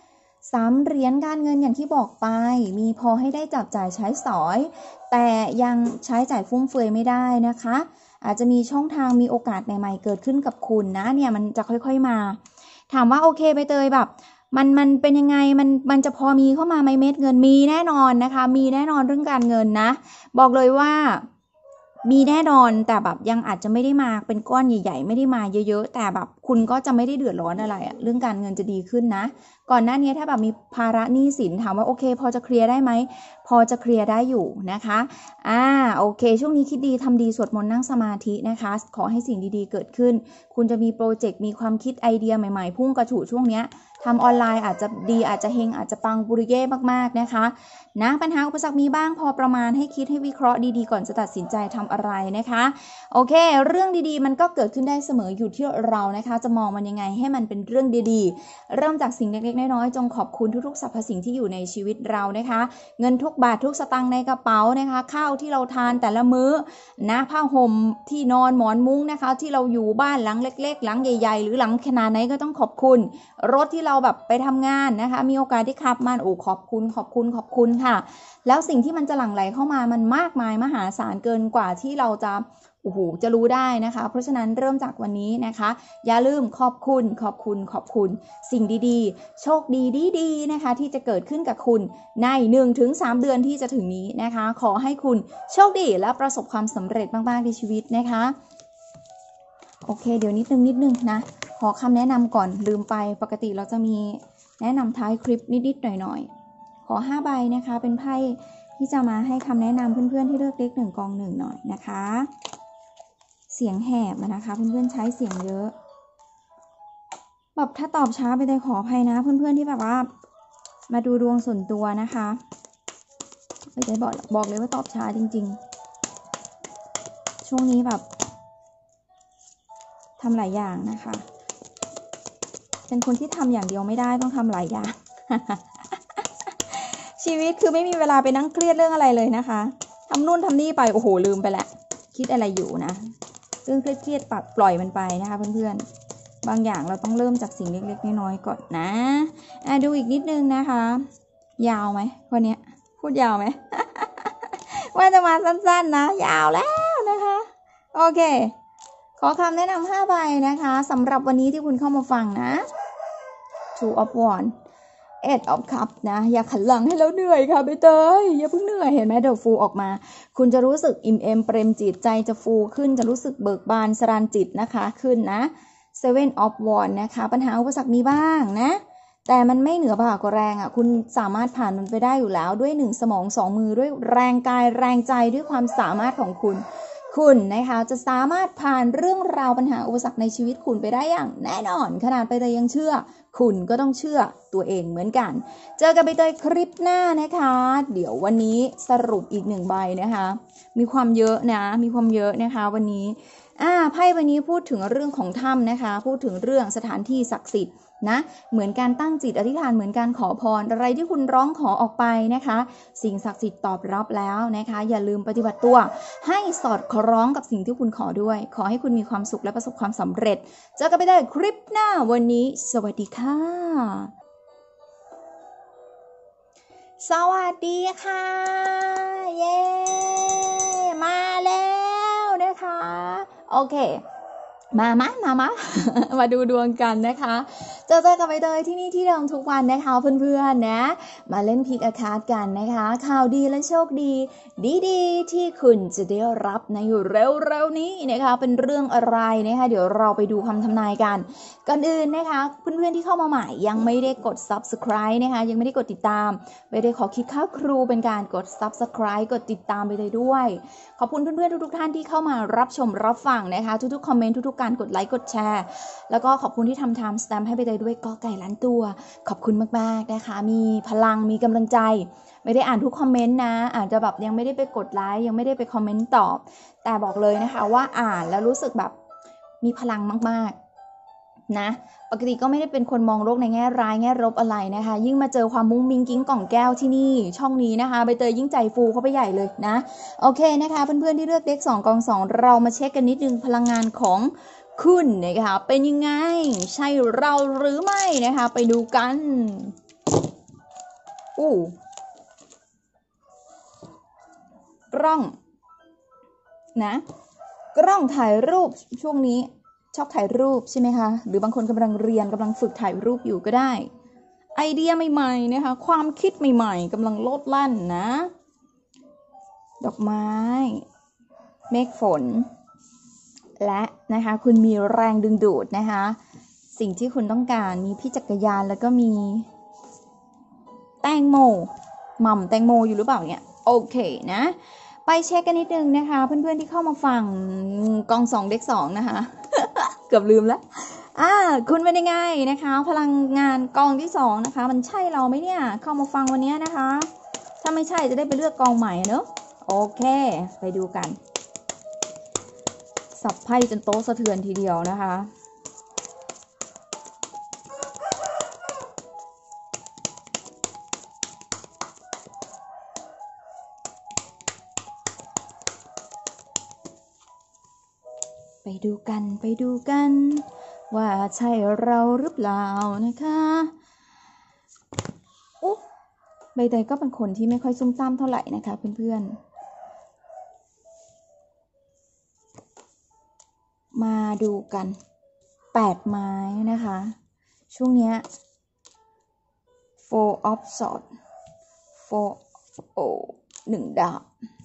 3 เหรียญการเงินอย่างที่บอกไปมีพอให้ได้จับจ่ายใช้สอยแต่ยังใช้จ่ายฟุ่มเฟือยไม่ได้นะคะอาจจะมีช่องทางมีโอกาสใหม่ๆเกิดขึ้นกับคุณนะเนี่ยมันจะค่อยๆมาถามว่าโอเคใบเตยแบบมันเป็นยังไงมันจะพอมีเข้ามาไหมเม็ดเงินมีแน่นอนนะคะมีแน่นอนเรื่องการเงินนะบอกเลยว่ามีแน่นอนแต่แบบยังอาจจะไม่ได้มาเป็นก้อนใหญ่ๆไม่ได้มาเยอะๆแต่แบบคุณก็จะไม่ได้เดือดร้อนอะไรอะเรื่องการเงินจะดีขึ้นนะก่อนหน้านี้ถ้าแบบมีภาระหนี้สินถามว่าโอเคพอจะเคลียร์ได้ไหมพอจะเคลียร์ได้อยู่นะคะโอเคช่วงนี้คิดดีทำดีสวดมนต์นั่งสมาธินะคะขอให้สิ่งดีๆเกิดขึ้นคุณจะมีโปรเจกต์มีความคิดไอเดียใหม่ๆพุ่งกระฉูดช่วงนี้ทำออนไลน์อาจจะดีอาจจะเฮงอาจจะปังบุริเย่มากๆนะคะนะปัญหาอุปสรรคมีบ้างพอประมาณให้คิดให้วิเคราะห์ดีๆก่อนจะตัดสินใจทำอะไรนะคะโอเคเรื่องดีๆมันก็เกิดขึ้นได้เสมออยู่ที่เรานะคะจะมองมันยังไงให้มันเป็นเรื่องดีๆเริ่มจากสิ่งเล็กๆน้อยๆจงขอบคุณทุกๆสรรพสิ่งที่อยู่ในชีวิตเรานะคะเงินทุกบาททุกสตางค์ในกระเป๋านะคะข้าวที่เราทานแต่ละมื้อนะผ้าห่มที่นอนหมอนมุ้งนะคะที่เราอยู่บ้านหลังเล็กๆหลังใหญ่ๆหรือหลังขนาดไหนก็ต้องขอบคุณรถที่เราแบบไปทำงานนะคะมีโอกาสที่ขับมันขอบคุณค่ะแล้วสิ่งที่มันจะหลั่งไหลเข้ามามันมากมายมหาศาลเกินกว่าที่เราจะรู้ได้นะคะเพราะฉะนั้นเริ่มจากวันนี้นะคะอย่าลืมขอบคุณสิ่งดีๆโชคดีนะคะที่จะเกิดขึ้นกับคุณใน 1-3 เดือนที่จะถึงนี้นะคะขอให้คุณโชคดีและประสบความสำเร็จมากๆในชีวิตนะคะโอเคเดี๋ยวนิดนึงนะขอคำแนะนำก่อนลืมไปปกติเราจะมีแนะนำท้ายคลิปนิดๆหน่อยๆขอ5 ใบนะคะเป็นไพ่ที่จะมาให้คำแนะนำเพื่อนๆที่เลือกเลข1 กอง 1หน่อยนะคะเสียงแหบนะคะเพื่อนๆใช้เสียงเยอะแบบถ้าตอบช้าไปเลยขออภัยนะเพื่อนๆที่แบบว่ามาดูดวงส่วนตัวนะคะไม่ได้บอกเลยว่าตอบช้าจริงๆช่วงนี้แบบทำหลายอย่างนะคะเป็นคนที่ทำอย่างเดียวไม่ได้ต้องทำหลายอย่าง ชีวิตคือไม่มีเวลาไปนั่งเครียดเรื่องอะไรเลยนะคะทำนู่นทำนี่ไปโอ้โหลืมไปแหละคิดอะไรอยู่นะเรื่องเครียดปล่อยมันไปนะคะเพื่อนๆบางอย่างเราต้องเริ่มจากสิ่งเล็กๆน้อยๆก่อนนะดูอีกนิดนึงนะคะยาวไหมวันนี้พูดยาวไหม ว่าจะมาสั้นๆนะยาวแล้วนะคะโอเคขอคำแนะนำ5 ใบนะคะสำหรับวันนี้ที่คุณเข้ามาฟังนะ Two of Wands Eight of Cups นะอย่าขันหลังให้แล้วเหนื่อยค่ะใบเตยอย่าเพิ่งเหนื่อยเห็นไหมเดี๋ยวฟูออกมาคุณจะรู้สึกอิ่มเอมเปรมจิตใจจะฟูขึ้นจะรู้สึกเบิกบานสรานจิตนะคะขึ้นนะ Seven of Wands นะคะปัญหาอุปสรรคมีบ้างนะแต่มันไม่เหนือบ่ากว่าแรงอ่ะคุณสามารถผ่านมันไปได้อยู่แล้วด้วย1 สมอง 2 มือด้วยแรงกายแรงใจด้วยความสามารถของคุณนะคะจะสามารถผ่านเรื่องราวปัญหาอุปสรรคในชีวิตคุณไปได้อย่างแน่นอนขนาดใบเตยยังเชื่อคุณก็ต้องเชื่อตัวเองเหมือนกันเจอกันใบเตยคลิปหน้านะคะเดี๋ยววันนี้สรุปอีก1 ใบนะคะมีความเยอะนะคะวันนี้ไพ่วันนี้พูดถึงเรื่องของถ้ำนะคะพูดถึงเรื่องสถานที่ศักดิ์สิทธิ์นะเหมือนการตั้งจิตอธิษฐานเหมือนการขอพรอะไรที่คุณร้องขอออกไปนะคะสิ่งศักดิ์สิทธิ์ตอบรับแล้วนะคะอย่าลืมปฏิบัติตัวให้สอดคล้องกับสิ่งที่คุณขอด้วยขอให้คุณมีความสุขและประสบความสำเร็จเจอกันไปได้คลิปหน้าวันนี้สวัสดีค่ะสวัสดีค่ะเย้มาแล้วนะคะโอเคมา มาดูดวงกันนะคะเจอกับใบเตยที่นี่ที่เดิมทุกวันนะคะเพื่อนๆนะมาเล่นพิกอาคาร์ดกันนะคะข่าวดีและโชคดีดีที่คุณจะได้รับในเร็วๆนี้นะคะเป็นเรื่องอะไรนะคะเดี๋ยวเราไปดูคำทำนายกันก่อนอื่นนะคะเพื่อนๆที่เข้ามาใหม่ยังไม่ได้กด subscribe นะคะยังไม่ได้กดติดตามไม่ได้ขอคิดค่าครูเป็นการกด subscribe กดติดตามไปเลยด้วยขอบคุณเพื่อนๆทุกๆท่านที่เข้ามารับชมรับฟังนะคะทุกๆคอมเมนต์ทุกๆการกดไลค์กดแชร์แล้วก็ขอบคุณที่ทำ time stamp ให้ไปเลยด้วยก็ไก่ล้านตัวขอบคุณมากๆนะคะมีพลังมีกำลังใจไม่ได้อ่านทุกคอมเมนต์นะอาจจะแบบยังไม่ได้ไปกดไลค์ยังไม่ได้ไปคอมเมนต์ตอบแต่บอกเลยนะคะว่าอ่านแล้วรู้สึกแบบมีพลังมากๆนะปกติก็ไม่ได้เป็นคนมองโลกในแง่ร้ายแง่ลบอะไรนะคะยิ่งมาเจอความมุ้งมิ้งกิ้งก่องแก้วที่นี่ช่องนี้นะคะใบเตยยิ่งใจฟูเข้าไปใหญ่เลยนะโอเคนะคะเพื่อนๆที่เลือกเด็ก2 กอง 2เรามาเช็คกันนิดนึงพลังงานของคุณนะคะเป็นยังไงใช่เราหรือไม่นะคะไปดูกันกล้องนะกล้องถ่ายรูปช่วงนี้ชอบถ่ายรูปใช่ไหมคะหรือบางคนกำลังเรียนกำลังฝึกถ่ายรูปอยู่ก็ได้ไอเดียใหม่ๆนะคะความคิดใหม่ๆกำลังโลดแล่นนะดอกไม้เมฆฝนและนะคะคุณมีแรงดึงดูดนะคะสิ่งที่คุณต้องการมีพี่จักรยานแล้วก็มีแตงโมหม่ำแตงโมอยู่หรือเปล่าเนี่ยโอเคนะไปเช็คกันนิดนึงนะคะเพื่อนๆที่เข้ามาฟังกอง2เด็ก2นะคะ เกือบลืมแล้วคุณเป็นยังไงนะคะพลังงานกองที่2นะคะมันใช่เราไหมเนี่ยเข้ามาฟังวันนี้นะคะถ้าไม่ใช่จะได้ไปเลือกกองใหม่เนอะโอเคไปดูกันสับไพ่จนโต๊ะสะเทือนทีเดียวนะคะไปดูกันว่าใช่เราหรือเปล่านะคะใบเตยก็เป็นคนที่ไม่ค่อยซุ่มซ่ามเท่าไหร่นะคะเพื่อนๆมาดูกัน8 ไม้นะคะช่วงนี้ Four of Swords 1 ดาบ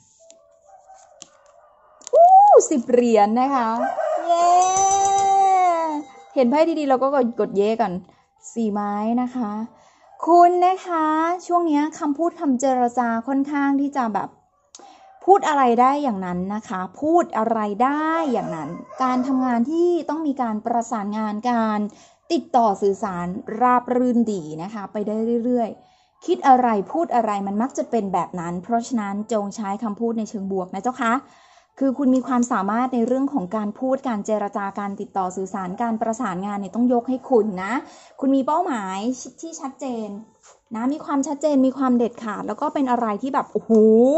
10 เหรียญนะคะเย้เห็นไพ่ดีๆเราก็กดเย่ก่อน4 ไม้นะคะคุณนะคะช่วงนี้คำพูดคำเจรจาค่อนข้างที่จะแบบพูดอะไรได้อย่างนั้นนะคะพูดอะไรได้อย่างนั้นการทำงานที่ต้องมีการประสานงานการติดต่อสื่อสารราบรื่นดีนะคะไปได้เรื่อยๆคิดอะไรพูดอะไรมันมักจะเป็นแบบนั้นเพราะฉะนั้นจงใช้คำพูดในเชิงบวกนะเจ้าคะคือคุณมีความสามารถในเรื่องของการพูดการเจรจาการติดต่อสื่อสารการประสานงานเนี่ยต้องยกให้คุณนะคุณมีเป้าหมายที่ชัดเจนนะมีความชัดเจนมีความเด็ดขาดแล้วก็เป็นอะไรที่แบบโอ้โห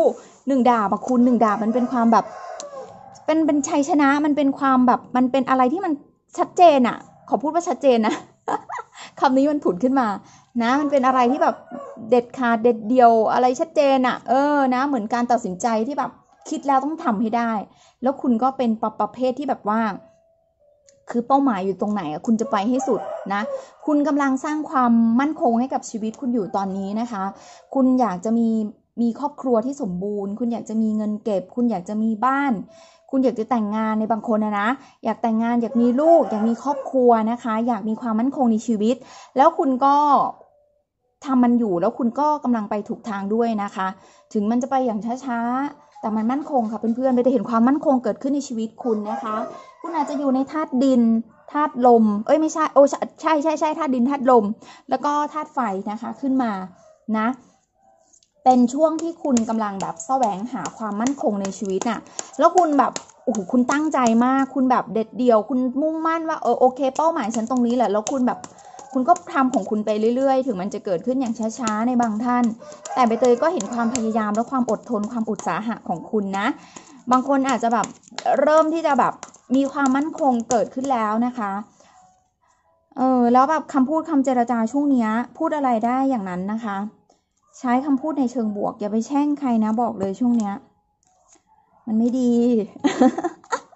1 ดาบคุณ1 ดาบมันเป็นความแบบเป็นชัยชนะมันเป็นความแบบมันเป็นอะไรที่มันชัดเจนอ่ะขอพูดว่าชัดเจนนะ คำนี้มันผุดขึ้นมานะมันเป็นอะไรที่แบบเด็ดขาดเด็ดเดียวอะไรชัดเจนอ่ะนะเหมือนการตัดสินใจที่แบบคิดแล้วต้องทำให้ได้แล้วคุณก็เป็นประเภทที่แบบว่าคือเป้าหมายอยู่ตรงไหนคุณจะไปให้สุดนะคุณกำลังสร้างความมั่นคงให้กับชีวิตคุณอยู่ตอนนี้นะคะคุณอยากจะมีครอบครัวที่สมบูรณ์คุณอยากจะมีเงินเก็บคุณอยากจะมีบ้านคุณอยากจะแต่งงานในบางคนนะอยากแต่งงานอยากมีลูกอยากมีครอบครัวนะคะอยากมีความมั่นคงในชีวิตแล้วคุณก็ทำมันอยู่แล้วคุณก็กำลังไปถูกทางด้วยนะคะถึงมันจะไปอย่างช้าๆแต่มันมั่นคงค่ะเพื่อนๆเราจะเห็นความมั่นคงเกิดขึ้นในชีวิตคุณนะคะคุณอาจจะอยู่ในธาตุดินธาตุลมไม่ใช่ใช่ธาตุดินธาตุลมแล้วก็ธาตุไฟนะคะขึ้นมานะเป็นช่วงที่คุณกำลังแบบแสวงหาความมั่นคงในชีวิตน่ะแล้วคุณแบบโอ้โหคุณตั้งใจมากคุณแบบเด็ดเดี่ยวคุณมุ่งมั่นว่าโอเคเป้าหมายฉันตรงนี้แหละแล้วคุณแบบคุณก็ทำของคุณไปเรื่อยๆถึงมันจะเกิดขึ้นอย่างช้าๆในบางท่านแต่ใบเตยก็เห็นความพยายามและความอดทนความอุตสาหะของคุณนะบางคนอาจจะแบบเริ่มที่จะแบบมีความมั่นคงเกิดขึ้นแล้วนะคะแล้วแบบคำพูดคำเจรจาช่วงนี้พูดอะไรได้อย่างนั้นนะคะใช้คำพูดในเชิงบวกอย่าไปแช่งใครนะบอกเลยช่วงเนี้ยมันไม่ดี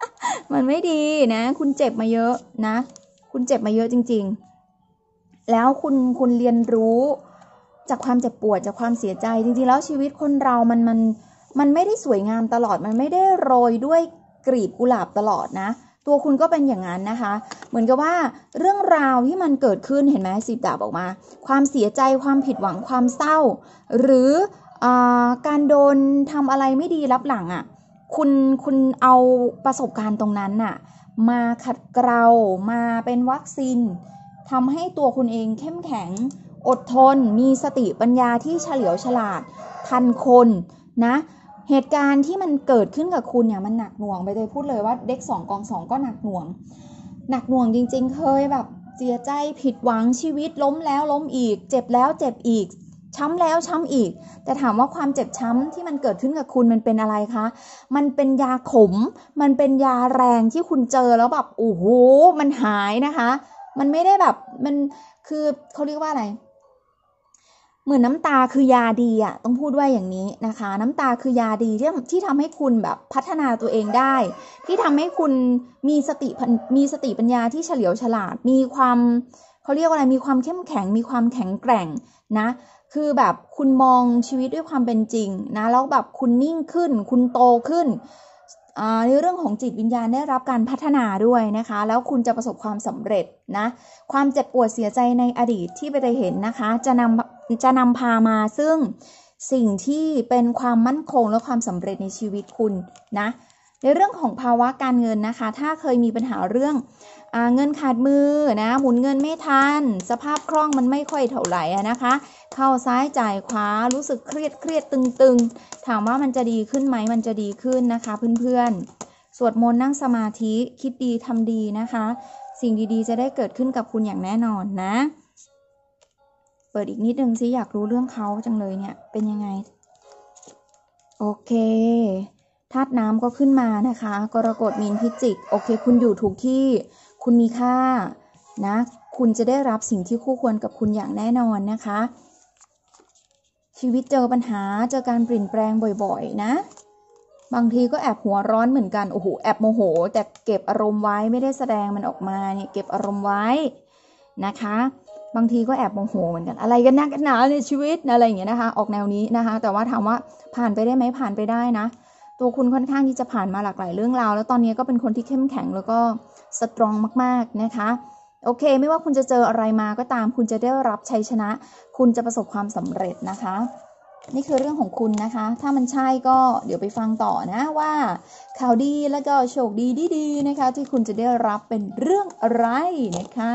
มันไม่ดีนะคุณเจ็บมาเยอะนะคุณเจ็บมาเยอะจริงๆแล้วคุณเรียนรู้จากความเจ็บปวดจากความเสียใจจริงๆแล้วชีวิตคนเรามันไม่ได้สวยงามตลอดมันไม่ได้โรยด้วยกลีบกุหลาบตลอดนะตัวคุณก็เป็นอย่างนั้นนะคะเหมือนกับว่าเรื่องราวที่มันเกิดขึ้นเห็นไหม10 ดาบออกมาความเสียใจความผิดหวังความเศร้าหรือการโดนทำอะไรไม่ดีลับหลังอ่ะคุณเอาประสบการณ์ตรงนั้นน่ะมาขัดเกลามาเป็นวัคซีนทำให้ตัวคุณเองเข้มแข็งอดทนมีสติปัญญาที่เฉลียวฉลาดทันคนนะเหตุการณ์ที่มันเกิดขึ้นกับคุณเนี่ยมันหนักหน่วงไปเลยพูดเลยว่าเด็ก2 กอง 2ก็หนักหน่วงจริงๆเคยแบบเสียใจผิดหวังชีวิตล้มแล้วล้มอีกเจ็บแล้วเจ็บอีกช้ำแล้วช้ำอีกแต่ถามว่าความเจ็บช้ำที่มันเกิดขึ้นกับคุณมันเป็นอะไรคะมันเป็นยาขมมันเป็นยาแรงที่คุณเจอแล้วแบบโอ้โหมันหายนะคะมันไม่ได้แบบมันคือเขาเรียกว่าอะไรเหมือนน้ำตาคือยาดีอ่ะต้องพูดว่าอย่างนี้นะคะน้ำตาคือยาดีที่ทำให้คุณแบบพัฒนาตัวเองได้ที่ทำให้คุณมีสติปัญญาที่เฉลียวฉลาดมีความเขาเรียกว่าอะไรมีความเข้มแข็งมีความแข็งแกร่งนะคือแบบคุณมองชีวิตด้วยความเป็นจริงนะแล้วแบบคุณนิ่งขึ้นคุณโตขึ้นในเรื่องของจิตวิญญาณได้รับการพัฒนาด้วยนะคะแล้วคุณจะประสบความสำเร็จนะความเจ็บปวดเสียใจในอดีตที่ไปได้เห็นนะคะจะนำพามาซึ่งสิ่งที่เป็นความมั่นคงและความสำเร็จในชีวิตคุณนะในเรื่องของภาวะการเงินนะคะถ้าเคยมีปัญหาเรื่องเงินขาดมือนะหมุนเงินไม่ทันสภาพคล่องมันไม่ค่อยเท่าไหร่นะคะเข้าซ้ายจ่ายขวารู้สึกเครียดตึงถามว่ามันจะดีขึ้นไหมมันจะดีขึ้นนะคะเพื่อนๆสวดมนต์นั่งสมาธิคิดดีทำดีนะคะสิ่งดีๆจะได้เกิดขึ้นกับคุณอย่างแน่นอนนะเปิดอีกนิดนึงสิอยากรู้เรื่องเขาจังเลยเนี่ยเป็นยังไงโอเคธาตุน้ำก็ขึ้นมานะคะกรกฎมีนพิจิกโอเคคุณอยู่ถูกที่คุณมีค่านะคุณจะได้รับสิ่งที่คู่ควรกับคุณอย่างแน่นอนนะคะชีวิตเจอปัญหาเจอการเปลี่ยนแปลงบ่อยๆนะบางทีก็แอบหัวร้อนเหมือนกันโอ้โหแอบโมโหแต่เก็บอารมณ์ไว้ไม่ได้แสดงมันออกมาเนี่ยเก็บอารมณ์ไว้นะคะบางทีก็แอบโมโหเหมือนกันอะไรกันนักกันหนาในชีวิตอะไรอย่างเงี้ยนะคะออกแนวนี้นะคะแต่ว่าถามว่าผ่านไปได้ไหมผ่านไปได้นะตัวคุณค่อนข้างที่จะผ่านมาหลากหลายเรื่องราวแล้วตอนนี้ก็เป็นคนที่เข้มแข็งแล้วก็สตรองมากๆนะคะโอเคไม่ว่าคุณจะเจออะไรมาก็ตามคุณจะได้รับชัยชนะคุณจะประสบความสำเร็จนะคะนี่คือเรื่องของคุณนะคะถ้ามันใช่ก็เดี๋ยวไปฟังต่อนะว่าข่าวดีแล้วก็โชคดีนะคะที่คุณจะได้รับเป็นเรื่องอะไรนะคะ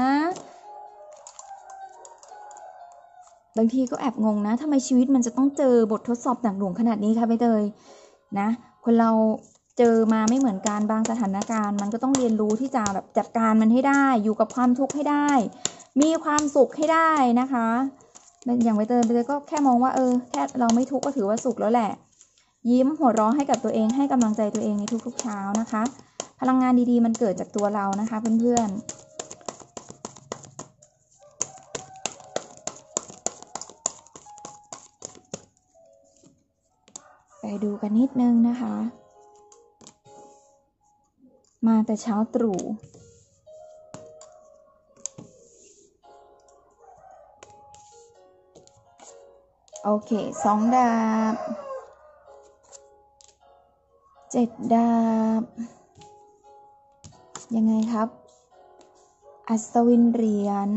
บางทีก็แอบงงนะทำไมชีวิตมันจะต้องเจอบททดสอบหนักหน่วงขนาดนี้คะใบเตยนะคนเราเจอมาไม่เหมือนกันบางสถานการณ์มันก็ต้องเรียนรู้ที่จะแบบจัดการมันให้ได้อยู่กับความทุกข์ให้ได้มีความสุขให้ได้นะคะอย่างใบเตยก็แค่มองว่าแค่เราไม่ทุกข์ก็ถือว่าสุขแล้วแหละยิ้มหัวเราะให้กับตัวเองให้กำลังใจตัวเองในทุกๆเช้านะคะพลังงานดีๆมันเกิดจากตัวเรานะคะเพื่อนๆไปดูกันนิดนึงนะคะมาแต่เช้าตรู่โอเค2 ดาบ7 ดาบยังไงครับอัศวินเหรียญ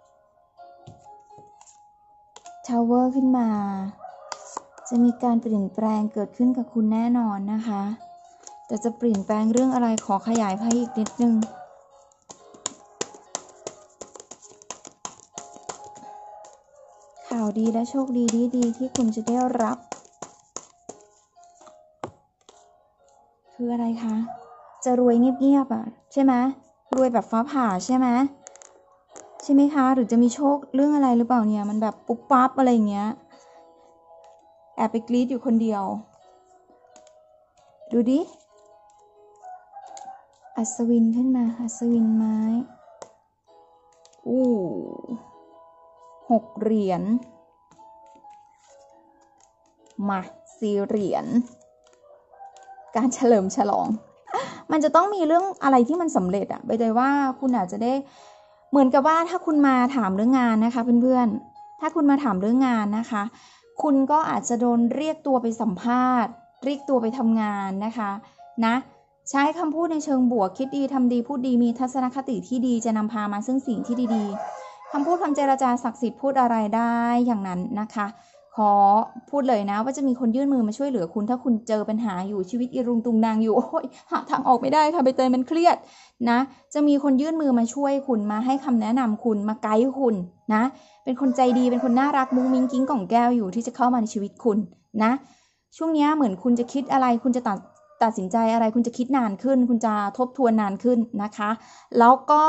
ทาวเวอร์ขึ้นมาจะมีการเปลี่ยนแปลงเกิดขึ้นกับคุณแน่นอนนะคะแต่จะเปลี่ยนแปลงเรื่องอะไรขอขยายไพ่อีกนิดนึงข่าวดีและโชคดีที่คุณจะได้รับคืออะไรคะจะรวยเงียบๆอ่ะใช่ไหมรวยแบบฟ้าผ่าใช่ไหมคะหรือจะมีโชคเรื่องอะไรหรือเปล่าเนี่ยมันแบบปุ๊บปั๊บอะไรอย่างเงี้ยแอบไปกรี๊ดอยู่คนเดียวดูดิอัศวินขึ้นมาอัศวินไม้6 เหรียญมา4 เหรียญการเฉลิมฉลองมันจะต้องมีเรื่องอะไรที่มันสำเร็จอะใบเตยว่าคุณอาจจะได้เหมือนกับว่าถ้าคุณมาถามเรื่องงานนะคะเพื่อนๆถ้าคุณมาถามเรื่องงานนะคะคุณก็อาจจะโดนเรียกตัวไปสัมภาษณ์เรียกตัวไปทำงานนะคะนะใช้คำพูดในเชิงบวกคิดดีทำดีพูดดีมีทัศนคติที่ดีจะนำพามาซึ่งสิ่งที่ดีๆคำพูดคำเจรจาศักดิ์สิทธิ์พูดอะไรได้อย่างนั้นนะคะขอพูดเลยนะว่าจะมีคนยื่นมือมาช่วยเหลือคุณถ้าคุณเจอปัญหาอยู่ชีวิตอีรุงตุงนางอยู่โอ้ยหาทางออกไม่ได้ค่ะใบเตยมันเครียดนะจะมีคนยื่นมือมาช่วยคุณมาให้คำแนะนำคุณมาไกด์คุณนะเป็นคนใจดีเป็นคนน่ารักมุ้งมิ้งกิ้งก่องแก้วอยู่ที่จะเข้ามาในชีวิตคุณนะช่วงนี้เหมือนคุณจะคิดอะไรคุณจะตัดสินใจอะไรคุณจะคิดนานขึ้นคุณจะทบทวนนานขึ้นนะคะแล้วก็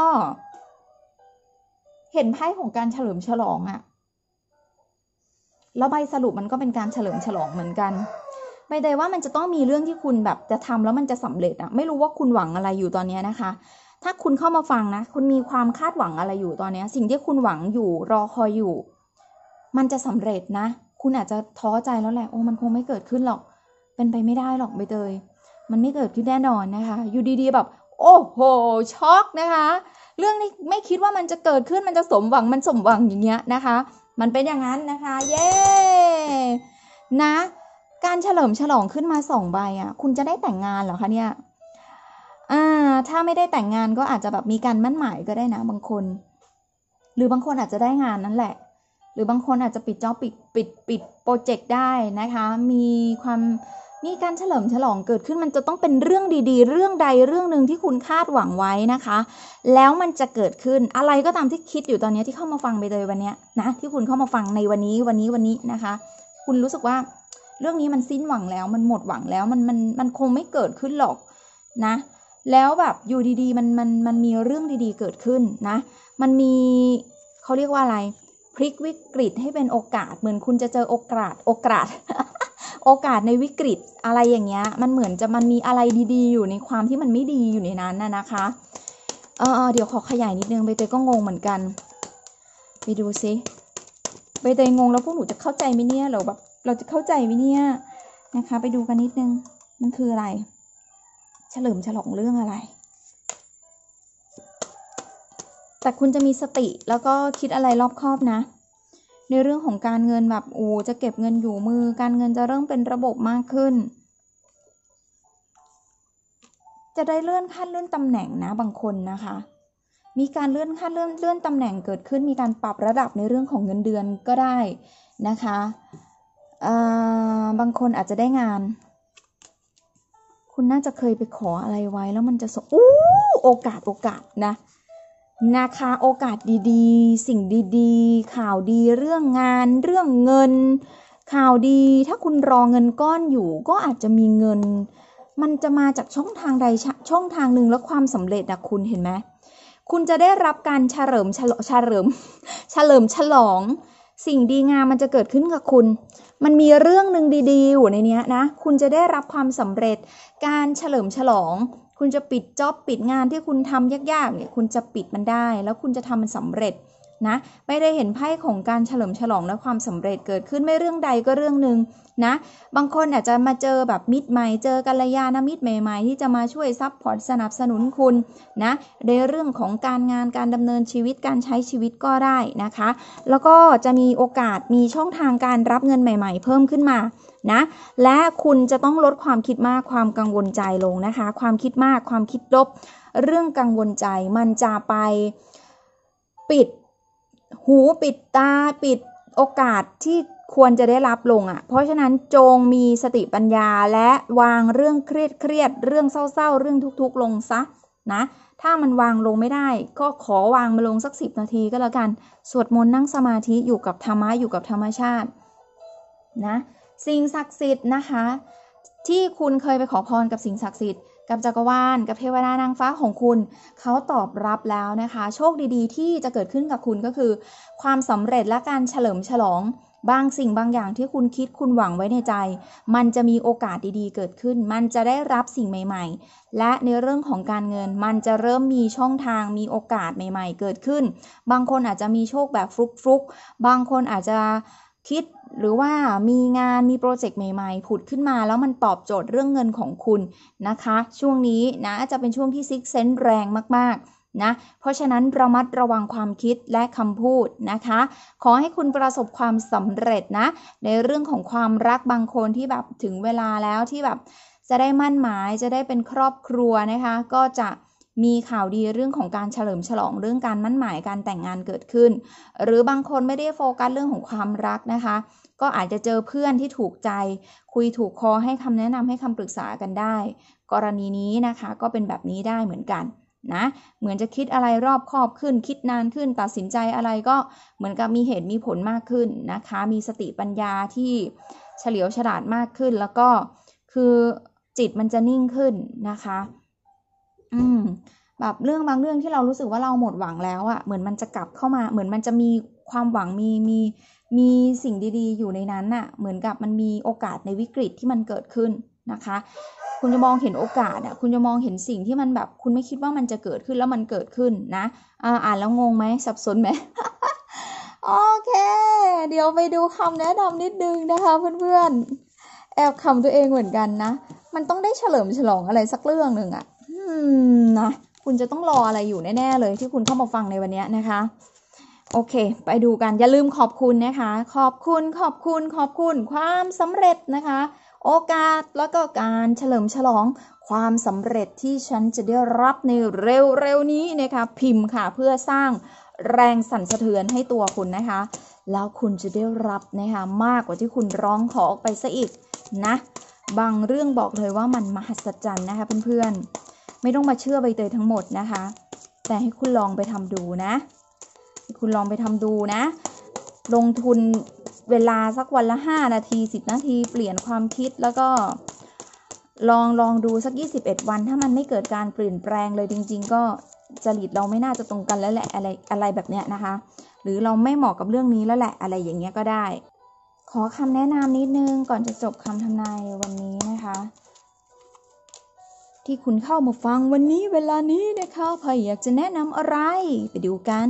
เห็นไพ่ของการเฉลิมฉลองอะแล้วใบสรุปมันก็เป็นการเฉลิมฉลองเหมือนกันใบเตยว่ามันจะต้องมีเรื่องที่คุณแบบจะทำแล้วมันจะสำเร็จอะไม่รู้ว่าคุณหวังอะไรอยู่ตอนนี้นะคะถ้าคุณเข้ามาฟังนะคุณมีความคาดหวังอะไรอยู่ตอนนี้สิ่งที่คุณหวังอยู่รอคอยอยู่มันจะสำเร็จนะคุณอาจจะท้อใจแล้วแหละโอ้มันคงไม่เกิดขึ้นหรอกเป็นไปไม่ได้หรอกใบเตยมันไม่เกิดขึ้นแน่นอนนะคะอยู่ดีๆแบบโอ้โหช็อกนะคะเรื่องนี้ไม่คิดว่ามันจะเกิดขึ้นมันจะสมหวังมันสมหวังอย่างเงี้ยนะคะมันเป็นอย่างนั้นนะคะเย้นะการเฉลิมฉลองขึ้นมา2 ใบอ่ะคุณจะได้แต่งงานเหรอคะเนี่ยถ้าไม่ได้แต่งงานก็อาจจะแบบมีการมั่นหมายก็ได้นะบางคนหรือบางคนอาจจะได้งานนั่นแหละหรือบางคนอาจจะปิดจ็อบปิดโปรเจกต์ได้นะคะมีการเฉลิมฉลองเกิดขึ้นมันจะต้องเป็นเรื่องดีๆเรื่องใดเรื่องหนึ่งที่คุณคาดหวังไว้นะคะแล้วมันจะเกิดขึ้นอะไรก็ตามที่คิดอยู่ตอนนี้ที่เข้ามาฟังไปเลยวันนี้นะที่คุณเข้ามาฟังในวันนี้นะคะคุณรู้สึกว่าเรื่องนี้มันสิ้นหวังแล้วมันหมดหวังแล้วมันคงไม่เกิดขึ้นหรอกนะแล้วแบบอยู่ดีๆมันมีเรื่องดีๆเกิดขึ้นนะมันมีเขาเรียกว่าอะไรพลิกวิกฤตให้เป็นโอกาสเหมือนคุณจะเจอโอกาส โอกาสในวิกฤตอะไรอย่างเงี้ยมันเหมือนจะมันมีอะไรดีๆอยู่ในความที่มันไม่ดีอยู่ในนั้นนะคะเดี๋ยวขอขยายนิดนึงใบเตยก็งงเหมือนกันไปดูซิใบเตยงงแล้วพวกหนูจะเข้าใจไหมเนี่ยเราจะเข้าใจไหมเนี่ยนะคะไปดูกันนิดนึงมันคืออะไรเฉลิมฉลองเรื่องอะไรแต่คุณจะมีสติแล้วก็คิดอะไรรอบคอบนะในเรื่องของการเงินแบบจะเก็บเงินอยู่มือการเงินจะเริ่มเป็นระบบมากขึ้นจะได้เลื่อนขั้นเลื่อนตำแหน่งนะบางคนนะคะมีการเลื่อนขั้นเลื่อนตำแหน่งเกิดขึ้นมีการปรับระดับในเรื่องของเงินเดือนก็ได้นะคะบางคนอาจจะได้งานคุณน่าจะเคยไปขออะไรไว้แล้วมันจะโอกาสนะคะโอกาสดีๆสิ่งดีๆข่าวดีเรื่องงานเรื่องเงินข่าวดีถ้าคุณรอเงินก้อนอยู่ก็อาจจะมีเงินมันจะมาจากช่องทางใดช่องทางหนึ่งแล้วความสำเร็จนะคุณเห็นไหมคุณจะได้รับการเฉลิมฉลองสิ่งดีงามมันจะเกิดขึ้นกับคุณมันมีเรื่องนึงดีๆอยู่ในนี้นะคุณจะได้รับความสำเร็จการเฉลิมฉลองคุณจะปิดจ็อบปิดงานที่คุณทำยากๆเนี่ยคุณจะปิดมันได้แล้วคุณจะทำมันสำเร็จนะไม่ได้เห็นไพ่ของการเฉลิมฉลองและความสำเร็จเกิดขึ้นไม่เรื่องใดก็เรื่องนึงนะบางคนอาจจะมาเจอแบบมิตรใหม่เจอกัลยาณมิตรใหม่ๆที่จะมาช่วยซัพพอร์ตสนับสนุนคุณนะในเรื่องของการงานการดำเนินชีวิตการใช้ชีวิตก็ได้นะคะแล้วก็จะมีโอกาสมีช่องทางการรับเงินใหม่ๆเพิ่มขึ้นมานะและคุณจะต้องลดความคิดมากความกังวลใจลงนะคะความคิดมากความคิดลบเรื่องกังวลใจมันจะไปปิดหูปิดตาปิดโอกาสที่ควรจะได้รับลงเพราะฉะนั้นจงมีสติปัญญาและวางเรื่องเครียดเรื่องเศร้าเรื่องทุกข์ลงซะนะถ้ามันวางลงไม่ได้ก็ขอวางมาลงสัก10 นาทีก็แล้วกันสวดมนต์นั่งสมาธิอยู่กับธรรมะอยู่กับธรรมชาตินะสิ่งศักดิ์สิทธิ์นะคะที่คุณเคยไปขอพรกับสิ่งศักดิ์สิทธิ์กับจักรวาลกับเทวดานางฟ้าของคุณเขาตอบรับแล้วนะคะโชคดีๆที่จะเกิดขึ้นกับคุณก็คือความสำเร็จและการเฉลิมฉลองบางสิ่งบางอย่างที่คุณคิดคุณหวังไว้ในใจมันจะมีโอกาสดีๆเกิดขึ้นมันจะได้รับสิ่งใหม่ๆและในเรื่องของการเงินมันจะเริ่มมีช่องทางมีโอกาสใหม่ๆเกิดขึ้นบางคนอาจจะมีโชคแบบฟลุกบางคนอาจจะคิดหรือว่ามีงานมีโปรเจกต์ใหม่ๆผุดขึ้นมาแล้วมันตอบโจทย์เรื่องเงินของคุณนะคะช่วงนี้นะจะเป็นช่วงที่ซิกเซนส์แรงมากๆนะเพราะฉะนั้นระมัดระวังความคิดและคำพูดนะคะขอให้คุณประสบความสำเร็จนะในเรื่องของความรักบางคนที่แบบถึงเวลาแล้วที่แบบจะได้มั่นหมายจะได้เป็นครอบครัวนะคะก็จะมีข่าวดีเรื่องของการเฉลิมฉลองเรื่องการมั่นหมายการแต่งงานเกิดขึ้นหรือบางคนไม่ได้โฟกัสเรื่องของความรักนะคะก็อาจจะเจอเพื่อนที่ถูกใจคุยถูกคอให้คำแนะนำให้คำปรึกษากันได้กรณีนี้นะคะก็เป็นแบบนี้ได้เหมือนกันนะเหมือนจะคิดอะไรรอบคอบขึ้นคิดนานขึ้นตัดสินใจอะไรก็เหมือนกับมีเหตุมีผลมากขึ้นนะคะมีสติปัญญาที่เฉลียวฉลาดมากขึ้นแล้วก็คือจิตมันจะนิ่งขึ้นนะคะแบบเรื่องบางเรื่องที่เรารู้สึกว่าเราหมดหวังแล้วอ่ะเหมือนมันจะกลับเข้ามาเหมือนมันจะมีความหวังมีสิ่งดีๆอยู่ในนั้นน่ะเหมือนกับมันมีโอกาสในวิกฤตที่มันเกิดขึ้นนะคะคุณจะมองเห็นโอกาสอ่ะคุณจะมองเห็นสิ่งที่มันแบบคุณไม่คิดว่ามันจะเกิดขึ้นแล้วมันเกิดขึ้นนะอ่านแล้วงงไหมสับสนไหม โอเคเดี๋ยวไปดูคำแนะนำนิดนึงนะคะเพื่อนๆแอบคำตัวเองเหมือนกันนะมันต้องได้เฉลิมฉลองอะไรสักเรื่องหนึ่งอ่ะนะคุณจะต้องรออะไรอยู่แน่ๆเลยที่คุณเข้ามาฟังในวันนี้นะคะโอเคไปดูกันอย่าลืมขอบคุณนะคะขอบคุณความสำเร็จนะคะโอกาสแล้วก็การเฉลิมฉลองความสำเร็จที่ฉันจะได้รับในเร็วๆนี้นะคะพิมพ์ค่ะเพื่อสร้างแรงสั่นสะเทือนให้ตัวคุณนะคะแล้วคุณจะได้รับนะคะมากกว่าที่คุณร้องขอออกไปซะอีกนะบางเรื่องบอกเลยว่ามันมหัศจรรย์นะคะเพื่อนๆไม่ต้องมาเชื่อใบเตยทั้งหมดนะคะแต่ให้คุณลองไปทำดูนะคุณลองไปทำดูนะลงทุนเวลาสักวันละ5 นาที10 นาทีเปลี่ยนความคิดแล้วก็ลองดูสัก21 วันถ้ามันไม่เกิดการเปลี่ยนแปลงเลยจริงๆก็จริตเราไม่น่าจะตรงกันแล้วแหละอะไรแบบเนี้ยนะคะหรือเราไม่เหมาะกับเรื่องนี้แล้วแหละอะไรอย่างเงี้ยก็ได้ขอคำแนะนำนิดนึงก่อนจะจบคำทำนายวันนี้นะคะที่คุณเข้ามาฟังวันนี้เวลานี้นะคะใครอยากจะแนะนำอะไรไปดูกัน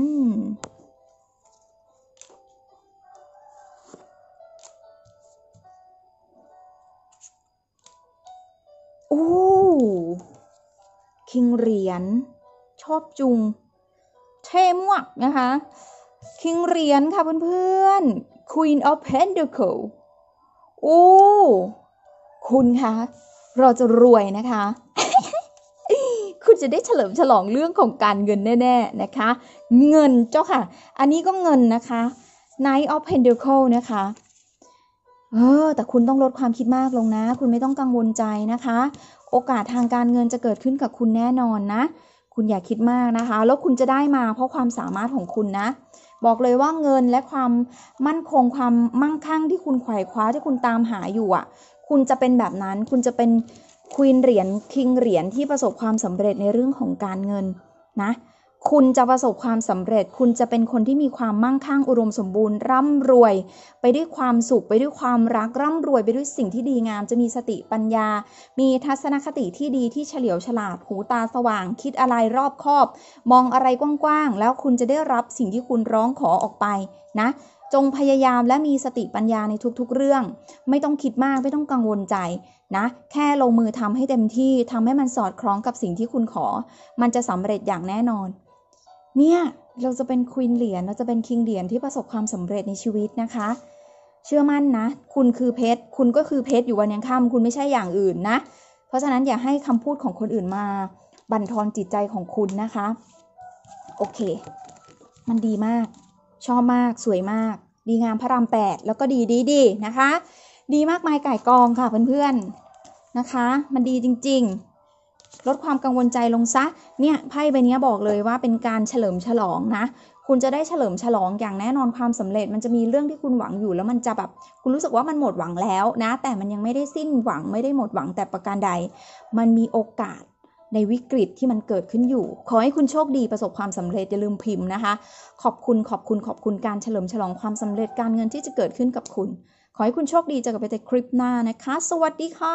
โอ้คิงเหรียญชอบจุงเท่มากนะคะคิงเหรียญค่ะเพื่อนๆ Queen of Pentacles โอ้คุณคะเราจะรวยนะคะ คุณจะได้เฉลิมฉลองเรื่องของการเงินแน่ๆนะคะเงินเจ้าค่ะอันนี้ก็เงินนะคะ Knight of Pentacles นะคะแต่คุณต้องลดความคิดมากลงนะคุณไม่ต้องกังวลใจนะคะโอกาสทางการเงินจะเกิดขึ้นกับคุณแน่นอนนะคุณอย่าคิดมากนะคะแล้วคุณจะได้มาเพราะความสามารถของคุณนะบอกเลยว่าเงินและความมั่นคงความมั่งคั่งที่คุณไขว่คว้าที่คุณตามหาอยู่อ่ะคุณจะเป็นแบบนั้นคุณจะเป็นควีนเหรียญคิงเหรียญที่ประสบความสำเร็จในเรื่องของการเงินนะคุณจะประสบความสำเร็จคุณจะเป็นคนที่มีความมั่งคั่งอุดมสมบูรณ์ร่ำรวยไปด้วยความสุขไปด้วยความรักร่ำรวยไปด้วยสิ่งที่ดีงามจะมีสติปัญญามีทัศนคติที่ดีที่เฉลียวฉลาดหูตาสว่างคิดอะไรรอบคอบมองอะไรกว้างๆแล้วคุณจะได้รับสิ่งที่คุณร้องขอออกไปนะจงพยายามและมีสติปัญญาในทุกๆเรื่องไม่ต้องคิดมากไม่ต้องกังวลใจนะแค่ลงมือทำให้เต็มที่ทำให้มันสอดคล้องกับสิ่งที่คุณขอมันจะสำเร็จอย่างแน่นอนเนี่ยเราจะเป็นควีนเหรียญเราจะเป็นคิงเหรียญที่ประสบความสำเร็จในชีวิตนะคะเชื่อมั่นนะคุณคือเพชรคุณก็คือเพชรอยู่วันยังค่ำคุณไม่ใช่อย่างอื่นนะเพราะฉะนั้นอย่าให้คำพูดของคนอื่นมาบั่นทอนจิตใจของคุณนะคะโอเคมันดีมากชอบมากสวยมากดีงามพระราม8แล้วก็ดีนะคะดีมากมายก่ายกองค่ะเพื่อนๆนะคะมันดีจริงๆลดความกังวลใจลงซะเนี่ยไพ่ใบนี้บอกเลยว่าเป็นการเฉลิมฉลองนะคุณจะได้เฉลิมฉลองอย่างแน่นอนความสำเร็จมันจะมีเรื่องที่คุณหวังอยู่แล้วมันจะแบบคุณรู้สึกว่ามันหมดหวังแล้วนะแต่มันยังไม่ได้สิ้นหวังไม่ได้หมดหวังแต่ประการใดมันมีโอกาสในวิกฤตที่มันเกิดขึ้นอยู่ขอให้คุณโชคดีประสบความสำเร็จอย่าลืมพิมพ์นะคะขอบคุณการเฉลิมฉลองความสำเร็จการเงินที่จะเกิดขึ้นกับคุณขอให้คุณโชคดีเจอกันไปในคลิปหน้านะคะสวัสดีค่ะ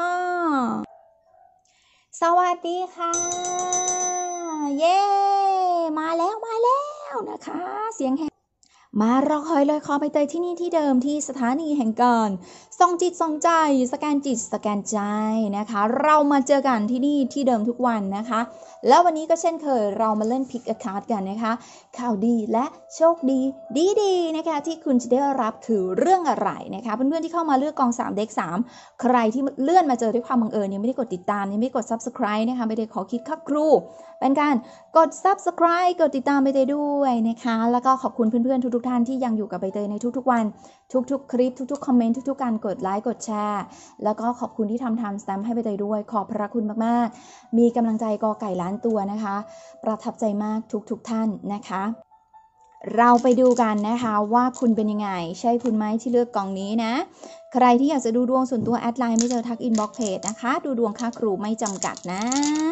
สวัสดีค่ะเย้มาแล้วนะคะเสียงแหบมารอคอยลอยคอใบเตยที่นี่ที่เดิมที่สถานีแห่งการส่องจิตส่องใจสแกนจิตสแกนใจนะคะเรามาเจอกันที่นี่ที่เดิมทุกวันนะคะแล้ววันนี้ก็เช่นเคยเรามาเล่นพิกอะคาร์ดกันนะคะข่าวดีและโชคดีดีนะคะที่คุณจะได้รับคือเรื่องอะไรนะคะเพื่อนๆที่เข้ามาเลือกกอง3เด็ก3ใครที่เลื่อนมาเจอด้วยความบังเอิญยังไม่ได้กดติดตามยังไม่ได้กด Subscribe นะคะไม่ได้ขอคิดค่าครูเป็นการกด Subscribe กดติดตามใบเตยด้วยนะคะแล้วก็ขอบคุณเพื่อนๆทุกท่านที่ยังอยู่กับใบเตยในทุกๆวันทุกๆคลิปทุกๆคอมเมนต์ทุกๆการกดไลค์กดแชร์แล้วก็ขอบคุณที่ทำtime stampให้ใบเตยด้วยขอบพระคุณมากๆมีกำลังใจกอไก่ล้านตัวนะคะประทับใจมากทุกท่านนะคะเราไปดูกันนะคะว่าคุณเป็นยังไงใช่คุณไหมที่เลือกกล่องนี้นะใครที่อยากจะดูดวงส่วนตัวแอดไลน์ไม่เจอทักอินบ็อกซ์เพจนะคะดูดวงค่าครูไม่จำกัดนะ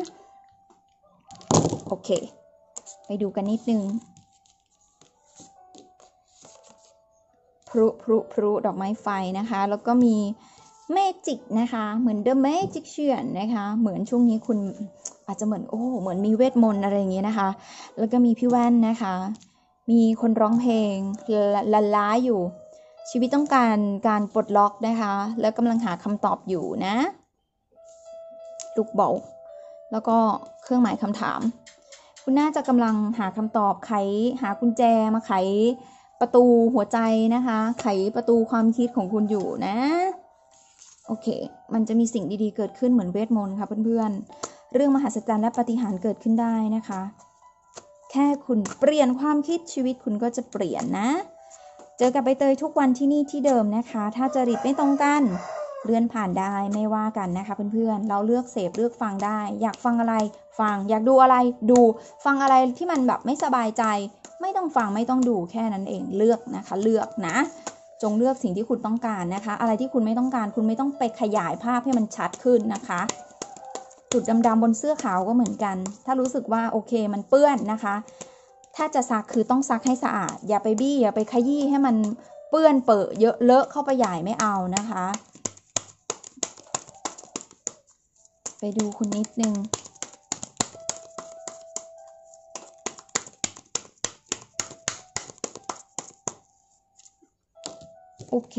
โอเคไปดูกันนิดนึงพลุดอกไม้ไฟนะคะแล้วก็มีเมจิกนะคะเหมือน The Magician นะคะเหมือนช่วงนี้คุณอาจจะเหมือนเหมือนมีเวทมนต์อะไรอย่างเงี้ยนะคะแล้วก็มีพี่แว่นนะคะมีคนร้องเพลงละล้าอยู่ชีวิตต้องการปลดล็อกนะคะแล้วกำลังหาคำตอบอยู่นะลูกบอลแล้วก็เครื่องหมายคำถามคุณน่าจะกำลังหาคำตอบหากุญแจมาไขประตูหัวใจนะคะไขประตูความคิดของคุณอยู่นะโอเคมันจะมีสิ่งดีๆเกิดขึ้นเหมือนเวทมนต์ค่ะเพื่อนๆเรื่องมหัศจรรย์และปาฏิหาริย์เกิดขึ้นได้นะคะแค่คุณเปลี่ยนความคิดชีวิตคุณก็จะเปลี่ยนนะเจอกับใบเตยทุกวันที่นี่ที่เดิมนะคะถ้าจริตไม่ตรงกันเลื่อนผ่านได้ไม่ว่ากันนะคะเพื่อนๆเราเลือกเสพเลือกฟังได้อยากฟังอะไรฟังอยากดูอะไรดูฟังอะไรที่มันแบบไม่สบายใจไม่ต้องฟังไม่ต้องดูแค่นั้นเองเลือกนะคะเลือกนะจงเลือกสิ่งที่คุณต้องการนะคะอะไรที่คุณไม่ต้องการคุณไม่ต้องไปขยายภาพให้มันชัดขึ้นนะคะจุดดำๆบนเสื้อขาวก็เหมือนกันถ้ารู้สึกว่าโอเคมันเปื้อนนะคะถ้าจะซักคือต้องซักให้สะอาดอย่าไปบี้อย่าไปขยี้ให้มันเปื้อนเปื้อเยอะเลอะเข้าไปใหญ่ไม่เอานะคะไปดูคุณนิดนึงโอเค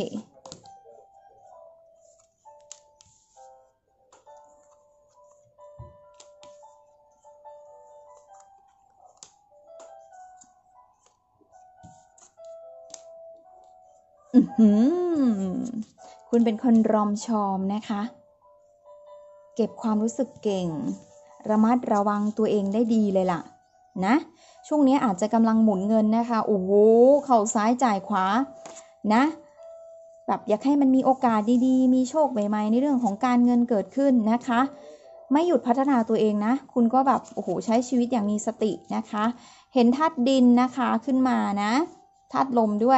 คุณเป็นคนรอมชอมนะคะเก็บความรู้สึกเก่งระมัดระวังตัวเองได้ดีเลยล่ะนะช่วงนี้อาจจะกำลังหมุนเงินนะคะโอ้โหเข่าซ้ายจ่ายขวานะแบบอยากให้มันมีโอกาสดีๆมีโชคใหม่ๆในเรื่องของการเงินเกิดขึ้นนะคะไม่หยุดพัฒนาตัวเองนะคุณก็แบบโอ้โหใช้ชีวิตอย่างมีสตินะคะเห็นธาตุดินนะคะขึ้นมานะธาตุลมด้วย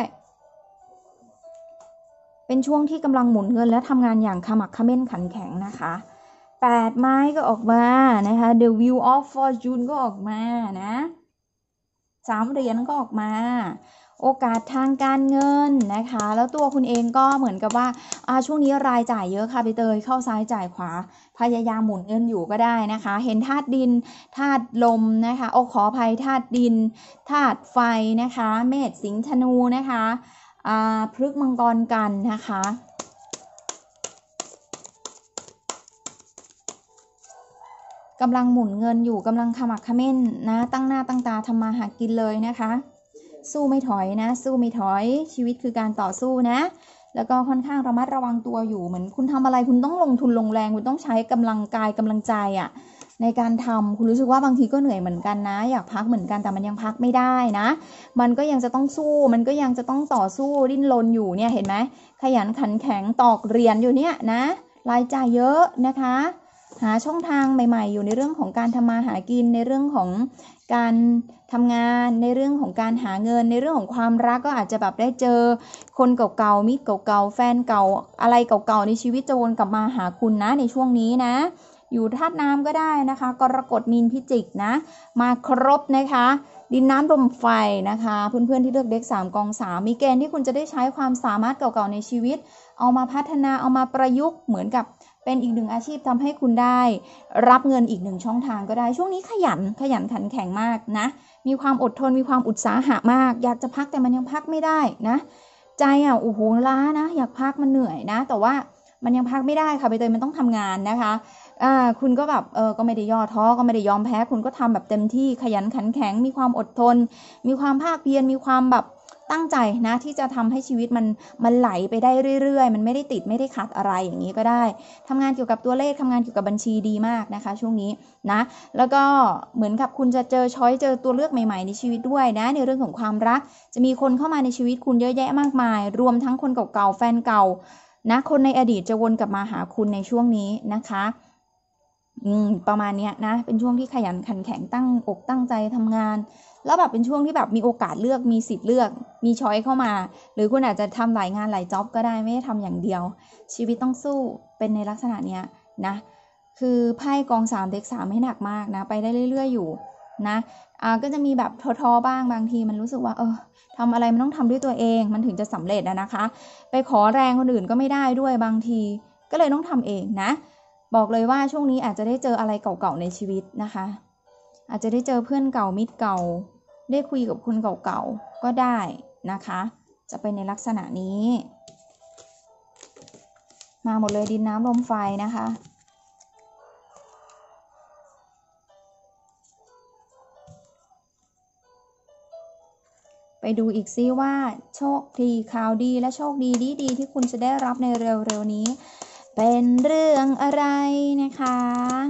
เป็นช่วงที่กำลังหมุนเงินและทำงานอย่างขมักเขม้นขันแข็งนะคะ8ไม้ก็ออกมานะคะ The Wheel of Fortune ก็ออกมานะ3เหรียญก็ออกมาโอกาสทางการเงินนะคะแล้วตัวคุณเองก็เหมือนกับว่าช่วงนี้รายจ่ายเยอะค่ะใบเตยเข้าซ้ายจ่ายขวาพยายามหมุนเงินอยู่ก็ได้นะคะเห็นธาตุดินธาตุลมนะคะขออภัยธาตุดินธาตุไฟนะคะเมษสิงห์ธนูนะคะพฤกษ์มังกรกันนะคะกำลังหมุนเงินอยู่กำลังขมักเขม้นนะตั้งหน้าตั้งตาทำมาหากินเลยนะคะสู้ไม่ถอยนะสู้ไม่ถอยชีวิตคือการต่อสู้นะแล้วก็ค่อนข้างระมัดระวังตัวอยู่เหมือนคุณทำอะไรคุณต้องลงทุนลงแรงคุณต้องใช้กำลังกายกำลังใจในการทำคุณรู้สึกว่าบางทีก็เหนื่อยเหมือนกันนะอยากพักเหมือนกันแต่มันยังพักไม่ได้นะมันก็ยังจะต้องสู้มันก็ยังจะต้องต่อสู้ดิ้นรนอยู่เนี่ยเห็นไหมขยันขันแข็งตอกเหรียญอยู่เนี่ยนะรายจ่ายเยอะนะคะหาช่องทางใหม่ๆอยู่ในเรื่องของการทำมาหากินในเรื่องของการทำงานในเรื่องของการหาเงินในเรื่องของความรักก็อาจจะแบบได้เจอคนเก่าๆมิตรเก่าๆแฟนเก่าอะไรเก่าๆในชีวิตจะวนกลับมาหาคุณนะในช่วงนี้นะอยู่ธาตุน้ำก็ได้นะคะกรกฎมีนพิจิกนะมาครบนะคะดินน้ำลมไฟนะคะเพื่อนๆที่เลือกเด็ก3กอง3มีเกณฑ์ที่คุณจะได้ใช้ความสามารถเก่าๆในชีวิตเอามาพัฒนาเอามาประยุกต์เหมือนกับเป็นอีกหนึ่งอาชีพทำให้คุณได้รับเงินอีกหนึ่งช่องทางก็ได้ช่วงนี้ขยันขันแข็งมากนะมีความอดทนมีความอุตสาหะมากอยากจะพักแต่มันยังพักไม่ได้นะใจโอ้โหล้านะอยากพักมันเหนื่อยนะแต่ว่ามันยังพักไม่ได้ค่ะใบเตยมันต้องทำงานนะคะคุณก็แบบก็ไม่ได้ย่อท้อก็ไม่ได้ยอมแพ้คุณก็ทำแบบเต็มที่ขยันขันแข็งมีความอดทนมีความภาคเพียรมีความแบบตั้งใจนะที่จะทำให้ชีวิตมันไหลไปได้เรื่อยๆมันไม่ได้ติดไม่ได้ขัดอะไรอย่างนี้ก็ได้ทำงานเกี่ยวกับตัวเลขทำงานเกี่ยวกับบัญชีดีมากนะคะช่วงนี้นะแล้วก็เหมือนกับคุณจะเจอช้อยเจอตัวเลือกใหม่ๆในชีวิตด้วยนะในเรื่องของความรักจะมีคนเข้ามาในชีวิตคุณเยอะแยะมากมายรวมทั้งคนเก่าๆแฟนเก่านะคนในอดีตจะวนกลับมาหาคุณในช่วงนี้นะคะประมาณนี้นะเป็นช่วงที่ขยันขันแข็งตั้งอกตั้งใจทำงานแล้วแบบเป็นช่วงที่แบบมีโอกาสเลือกมีสิทธิ์เลือกมีช้อยเข้ามาหรือคุณอาจจะทำหลายงานหลายจ็อบก็ได้ไม่ได้ทำอย่างเดียวชีวิตต้องสู้เป็นในลักษณะเนี้ยนะคือไพ่กอง3เด็ก3ให้หนักมากนะไปได้เรื่อยๆอยู่นะก็จะมีแบบท้อๆบ้างบางทีมันรู้สึกว่าทำอะไรมันต้องทำด้วยตัวเองมันถึงจะสำเร็จนะคะไปขอแรงคนอื่นก็ไม่ได้ด้วยบางทีก็เลยต้องทำเองนะบอกเลยว่าช่วงนี้อาจจะได้เจออะไรเก่าๆในชีวิตนะคะอาจจะได้เจอเพื่อนเก่ามิตรเก่าได้คุยกับคนเก่าๆก็ได้นะคะจะเป็นในลักษณะนี้มาหมดเลยดินน้ำลมไฟนะคะไปดูอีกซิว่าโชคดีข่าวดีและโชคดีดีที่คุณจะได้รับในเร็วๆนี้เป็นเรื่องอะไรนะคะ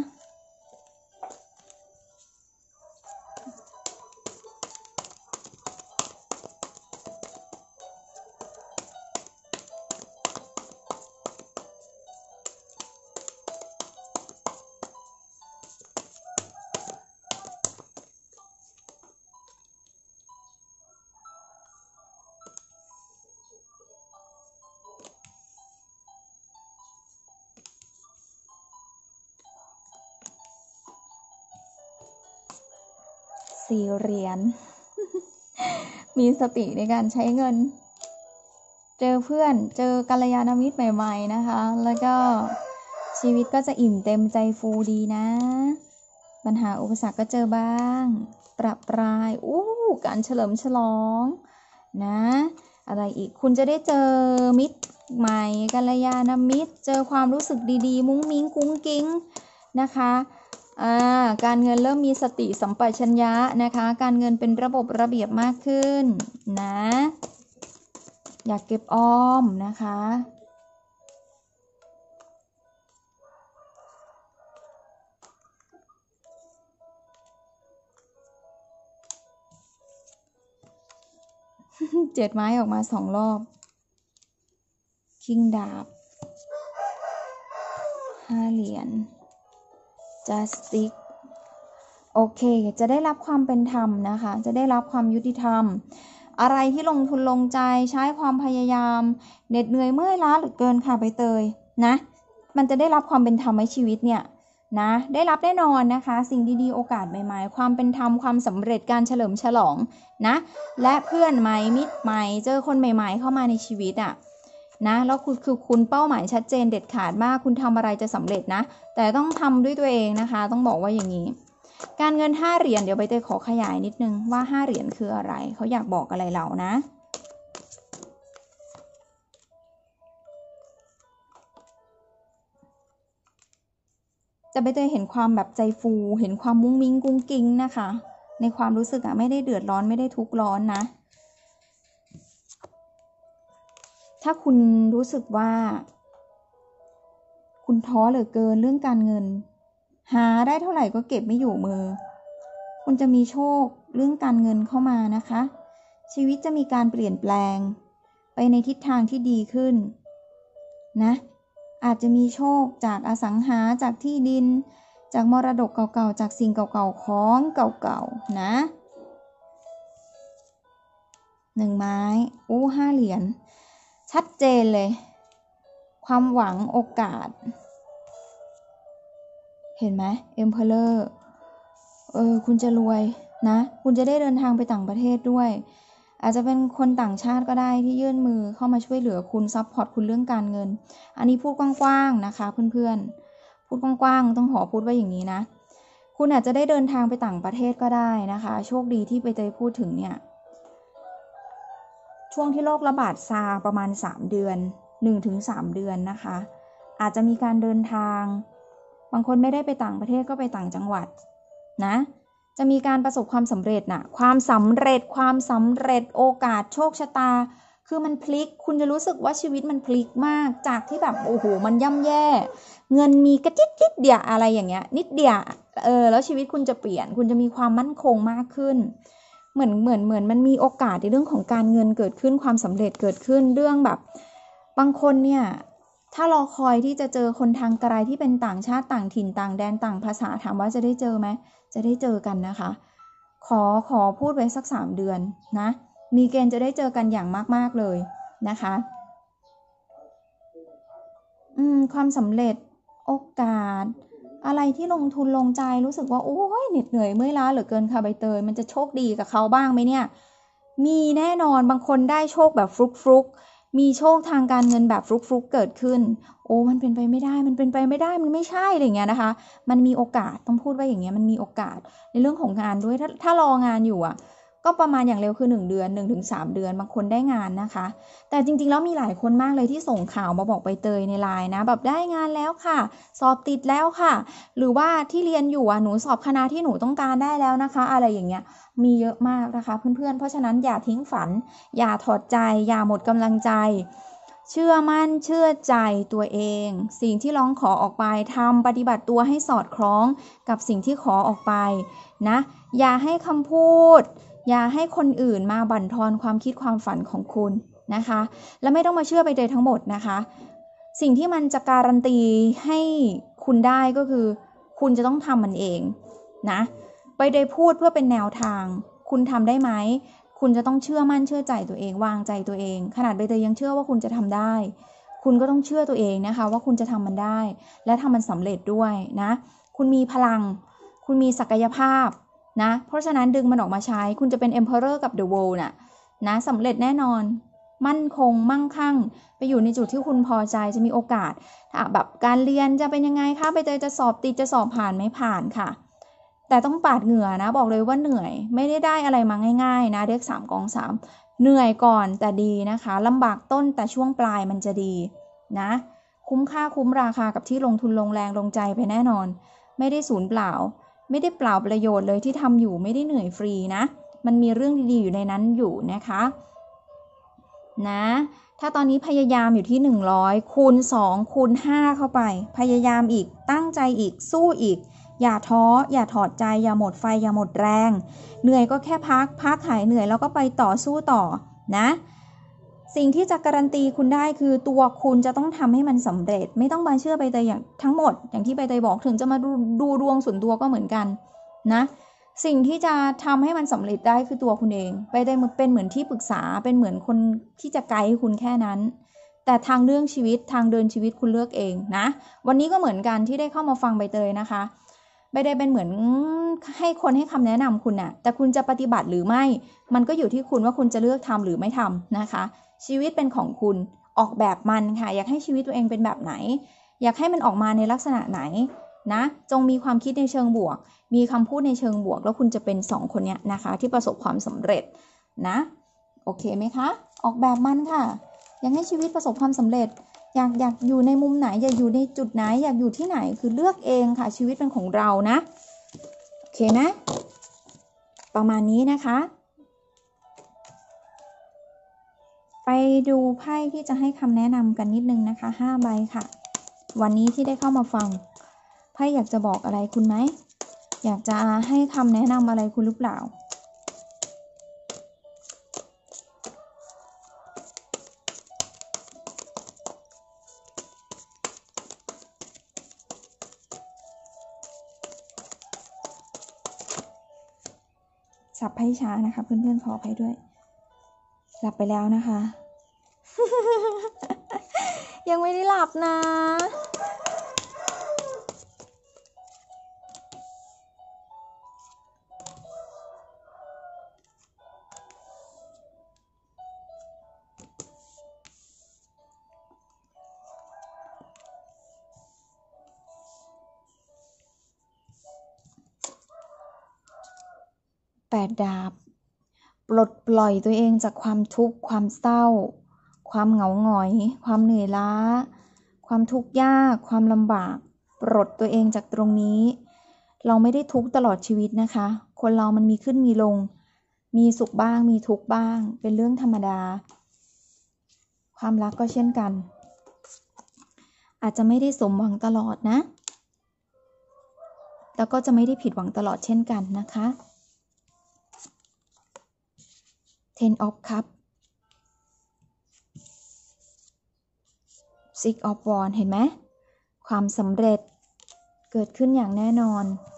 4 เหรียญ มีสติในการใช้เงินเจอเพื่อนเจอกัลยาณมิตรใหม่ๆนะคะแล้วก็ชีวิตก็จะอิ่มเต็มใจฟูดีนะปัญหาอุปสรรคก็เจอบ้างประปรายการเฉลิมฉลองนะอะไรอีกคุณจะได้เจอมิตรใหม่กัลยาณมิตรเจอความรู้สึกดีๆมุ้งมิ้งกุ้งกิ้งนะคะการเงินเริ่มมีสติสัมปชัญญะนะคะการเงินเป็นระบบระเบียบมากขึ้นนะอยากเก็บออมนะคะ7 ไม้ออกมา2 รอบคิงดาบ5 เหรียญจัสติกโอเคจะได้รับความเป็นธรรมนะคะจะได้รับความยุติธรรมอะไรที่ลงทุนลงใจใช้ความพยายามเหน็ดเหนื่อยเมื่อยล้าเหลือเกินค่ะใบเตยนะมันจะได้รับความเป็นธรรมในชีวิตเนี่ยนะได้รับแน่นอนนะคะสิ่งดีๆโอกาสใหม่ๆความเป็นธรรมความสำเร็จการเฉลิมฉลองนะและเพื่อนใหม่มิตรใหม่เจอคนใหม่ๆเข้ามาในชีวิตนะแล้วคุณเป้าหมายชัดเจนเด็ดขาดมากคุณทำอะไรจะสำเร็จนะแต่ต้องทำด้วยตัวเองนะคะต้องบอกว่าอย่างนี้การเงิน5 เหรียญเดี๋ยวใบเตยขอขยายนิดนึงว่า5 เหรียญคืออะไรเขาอยากบอกอะไรเรานะแต่ใบเตยเห็นความแบบใจฟูเห็นความมุ้งมิ้งกุ้งกิ้งนะคะในความรู้สึกไม่ได้เดือดร้อนไม่ได้ทุกข์ร้อนนะถ้าคุณรู้สึกว่าคุณท้อเหลือเกินเรื่องการเงินหาได้เท่าไหร่ก็เก็บไม่อยู่มือคุณจะมีโชคเรื่องการเงินเข้ามานะคะชีวิตจะมีการเปลี่ยนแปลงไปในทิศทางที่ดีขึ้นนะอาจจะมีโชคจากอสังหาจากที่ดินจากมรดกเก่าๆจากสิ่งเก่าๆของเก่าๆนะ1 ไม้5 เหรียญชัดเจนเลยความหวังโอกาสเห็นไหม Emperor คุณจะรวยนะคุณจะได้เดินทางไปต่างประเทศด้วยอาจจะเป็นคนต่างชาติก็ได้ที่ยื่นมือเข้ามาช่วยเหลือคุณซัพพอร์ตคุณเรื่องการเงินอันนี้พูดกว้างๆนะคะเพื่อนๆพูดกว้างๆต้องพูดว่าอย่างนี้นะคุณอาจจะได้เดินทางไปต่างประเทศก็ได้นะคะโชคดีที่ไปเตยพูดถึงเนี่ยช่วงที่โรคระบาดซาประมาณ3 เดือน 1-3 เดือนนะคะอาจจะมีการเดินทางบางคนไม่ได้ไปต่างประเทศก็ไปต่างจังหวัดนะจะมีการประสบความสำเร็จนะความสำเร็จโอกาสโชคชะตาคือมันพลิกคุณจะรู้สึกว่าชีวิตมันพลิกมากจากที่แบบโอ้โหมันย่ำแย่เงินมีกระจิ๊ดนิดเดียวอะไรอย่างเงี้ยนิดเดียวแล้วชีวิตคุณจะเปลี่ยนคุณจะมีความมั่นคงมากขึ้นเหมือนมันมีโอกาสในเรื่องของการเงินเกิดขึ้นความสำเร็จเกิดขึ้นเรื่องแบบบางคนเนี่ยถ้ารอคอยที่จะเจอคนทางไกลที่เป็นต่างชาติต่างถิ่นต่างแดนต่างภาษาถามว่าจะได้เจอไหมจะได้เจอกันนะคะขอพูดไว้สัก3 เดือนนะมีเกณฑ์จะได้เจอกันอย่างมากๆเลยนะคะความสำเร็จโอกาสอะไรที่ลงทุนลงใจรู้สึกว่าโอ้ยเหน็ดเหนื่อยเมื่อยล้าเหลือเกินค่ะใบเตยมันจะโชคดีกับเขาบ้างไหมเนี่ยมีแน่นอนบางคนได้โชคแบบฟลุกมีโชคทางการเงินแบบฟลุกเกิดขึ้นโอ้มันเป็นไปไม่ได้มันไม่ใช่อะไรอย่างเงี้ยนะคะมันมีโอกาสต้องพูดว่าอย่างเงี้ยมันมีโอกาสในเรื่องของงานด้วยถ้ารองานอยู่ก็ประมาณอย่างเร็วคือ1 เดือน 1-3 เดือนบางคนได้งานนะคะแต่จริงๆแล้วมีหลายคนมากเลยที่ส่งข่าวมาบอกใบเตยในไลน์นะแบบได้งานแล้วค่ะสอบติดแล้วค่ะหรือว่าที่เรียนอยู่หนูสอบคณะที่หนูต้องการได้แล้วนะคะอะไรอย่างเงี้ยมีเยอะมากนะคะเพื่อนๆเพราะฉะนั้นอย่าทิ้งฝันอย่าถอดใจอย่าหมดกำลังใจเชื่อมั่นเชื่อใจตัวเองสิ่งที่ร้องขอออกไปทำปฏิบัติตัวให้สอดคล้องกับสิ่งที่ขอออกไปนะอย่าให้คำพูดอย่าให้คนอื่นมาบั่นทอนความคิดความฝันของคุณนะคะและไม่ต้องมาเชื่อไปเลยทั้งหมดนะคะสิ่งที่มันจะการันตีให้คุณได้ก็คือคุณจะต้องทำมันเองนะไปได้พูดเพื่อเป็นแนวทางคุณทำได้ไหมคุณจะต้องเชื่อมั่นเชื่อใจตัวเองวางใจตัวเองขนาดใบเตยยังเชื่อว่าคุณจะทำได้คุณก็ต้องเชื่อตัวเองนะคะว่าคุณจะทำมันได้และทำมันสำเร็จด้วยนะคุณมีพลังคุณมีศักยภาพนะเพราะฉะนั้นดึงมันออกมาใช้คุณจะเป็น Emperor กับ The World นะสำเร็จแน่นอนมั่นคงมั่งคั่งไปอยู่ในจุดที่คุณพอใจจะมีโอกาสแบบการเรียนจะเป็นยังไงคะใบเตยจะสอบติดจะสอบผ่านไม่ผ่านค่ะแต่ต้องปาดเหงื่อนะบอกเลยว่าเหนื่อยไม่ได้อะไรมาง่ายๆนะเด็ก3 กอง 3เหนื่อยก่อนแต่ดีนะคะลำบากต้นแต่ช่วงปลายมันจะดีนะคุ้มค่าคุ้มราคากับที่ลงทุนลงแรงลงใจไปแน่นอนไม่ได้สูญเปล่าไม่ได้เปล่าประโยชน์เลยที่ทำอยู่ไม่ได้เหนื่อยฟรีนะมันมีเรื่องดีๆอยู่ในนั้นอยู่นะคะนะถ้าตอนนี้พยายามอยู่ที่100คูณ2คูณ5เข้าไปพยายามอีกตั้งใจอีกสู้อีกอย่าท้ออย่าถอดใจอย่าหมดไฟอย่าหมดแรงเหนื่อยก็แค่พักหายเหนื่อยแล้วก็ไปต่อสู้ต่อนะสิ่งที่จะการันตีคุณได้คือตัวคุณจะต้องทำให้มันสำเร็จไม่ต้องมาเชื่อใบเตยอย่างทั้งหมดอย่างที่ใบเตยบอกถึงจะมาดูดวงส่วนตัวก็เหมือนกันนะสิ่งที่จะทำให้มันสำเร็จได้คือตัวคุณเองใบเตยเป็นเหมือนที่ปรึกษาเป็นเหมือนคนที่จะไกด์คุณแค่นั้นแต่ทางเรื่องชีวิตทางเดินชีวิตคุณเลือกเองนะวันนี้ก็เหมือนกันที่ได้เข้ามาฟังใบเตยนะคะไม่ได้เป็นเหมือนให้คนให้คำแนะนำคุณน่ะแต่คุณจะปฏิบัติหรือไม่มันก็อยู่ที่คุณว่าคุณจะเลือกทำหรือไม่ทำนะคะชีวิตเป็นของคุณออกแบบมันค่ะอยากให้ชีวิตตัวเองเป็นแบบไหนอยากให้มันออกมาในลักษณะไหนนะจงมีความคิดในเชิงบวกมีคำพูดในเชิงบวกแล้วคุณจะเป็น2 คนเนี้ยนะคะที่ประสบความสำเร็จนะโอเคไหมคะออกแบบมันค่ะอยากให้ชีวิตประสบความสำเร็จอยากอยู่ในมุมไหนอยากอยู่ในจุดไหนอยากอยู่ที่ไหนคือเลือกเองค่ะชีวิตเป็นของเรานะโอเคไหมประมาณนี้นะคะไปดูไพ่ที่จะให้คำแนะนำกันนิดนึงนะคะ5 ใบค่ะวันนี้ที่ได้เข้ามาฟังไพ่อยากจะบอกอะไรคุณไหมอยากจะให้คำแนะนำอะไรคุณหรือเปล่าสับไพ่ช้านะคะเพื่อนๆขออภัยด้วยหลับไปแล้วนะคะ ยังไม่ได้หลับนะ 8 ดาบปลดปล่อยตัวเองจากความทุกข์ความเศร้าความเหงาหงอยความเหนื่อยล้าความทุกข์ยากความลำบากปลดตัวเองจากตรงนี้เราไม่ได้ทุกข์ตลอดชีวิตนะคะคนเรามันมีขึ้นมีลงมีสุขบ้างมีทุกข์บ้างเป็นเรื่องธรรมดาความรักก็เช่นกันอาจจะไม่ได้สมหวังตลอดนะแล้วก็จะไม่ได้ผิดหวังตลอดเช่นกันนะคะ Ten of Cups Six of Wands เห็นไหมความสำเร็จเกิดขึ้นอย่างแน่นอน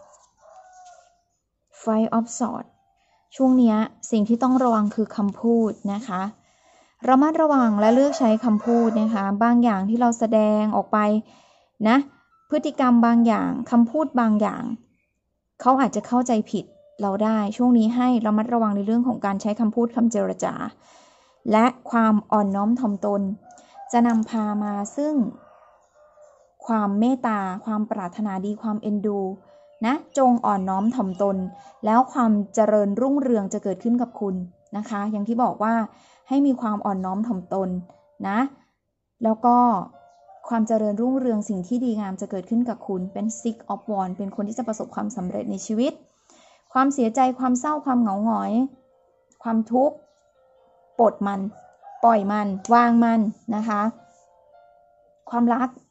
Five of Swords ช่วงนี้สิ่งที่ต้องระวังคือคำพูดนะคะระมัดระวังและเลือกใช้คำพูดนะคะบางอย่างที่เราแสดงออกไปนะพฤติกรรมบางอย่างคำพูดบางอย่างเขาอาจจะเข้าใจผิดเราได้ช่วงนี้ให้ระมัดระวังในเรื่องของการใช้คำพูดคำเจรจาและความอ่อนน้อมถ่อมตนจะนำพามาซึ่งความเมตตาความปรารถนาดีความเอ็นดูนะจงอ่อนน้อมถ่อมตนแล้วความเจริญรุ่งเรืองจะเกิดขึ้นกับคุณนะคะอย่างที่บอกว่าให้มีความอ่อนน้อมถ่อมตนนะแล้วก็ความเจริญรุ่งเรืองสิ่งที่ดีงามจะเกิดขึ้นกับคุณเป็น Six of Wands เป็นคนที่จะประสบความสำเร็จในชีวิตความเสียใจความเศร้าความเหงาหงอยความทุกข์ปลดมันปล่อยมันวางมันนะคะความรัก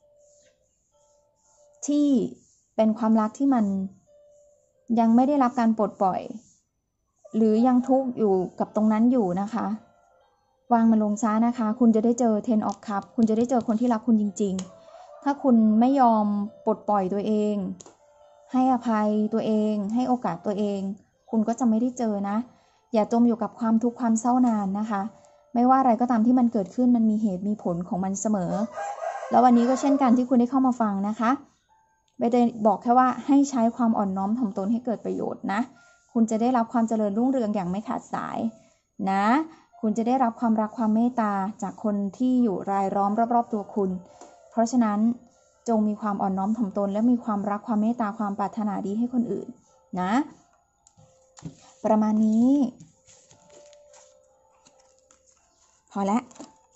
ที่เป็นความรักที่มันยังไม่ได้รับการปลดปล่อยหรือยังทุกข์อยู่กับตรงนั้นอยู่นะคะวางมันลงซะนะคะคุณจะได้เจอ Ten of Cups คุณจะได้เจอคนที่รักคุณจริงๆถ้าคุณไม่ยอมปลดปล่อยตัวเองให้อภัยตัวเองให้โอกาสตัวเองคุณก็จะไม่ได้เจอนะอย่าจมอยู่กับความทุกข์ความเศร้านานนะคะไม่ว่าอะไรก็ตามที่มันเกิดขึ้นมันมีเหตุมีผลของมันเสมอแล้ววันนี้ก็เช่นกันที่คุณได้เข้ามาฟังนะคะใบเตยบอกแค่ว่าให้ใช้ความอ่อนน้อมถ่อมตนให้เกิดประโยชน์นะคุณจะได้รับความเจริญรุ่งเรืองอย่างไม่ขาดสายนะคุณจะได้รับความรักความเมตตาจากคนที่อยู่รายล้อมรอบๆตัวคุณเพราะฉะนั้นจงมีความอ่อนน้อมถ่อมตนและมีความรักความเมตตาความปรารถนาดีให้คนอื่นนะประมาณนี้พอแล้ว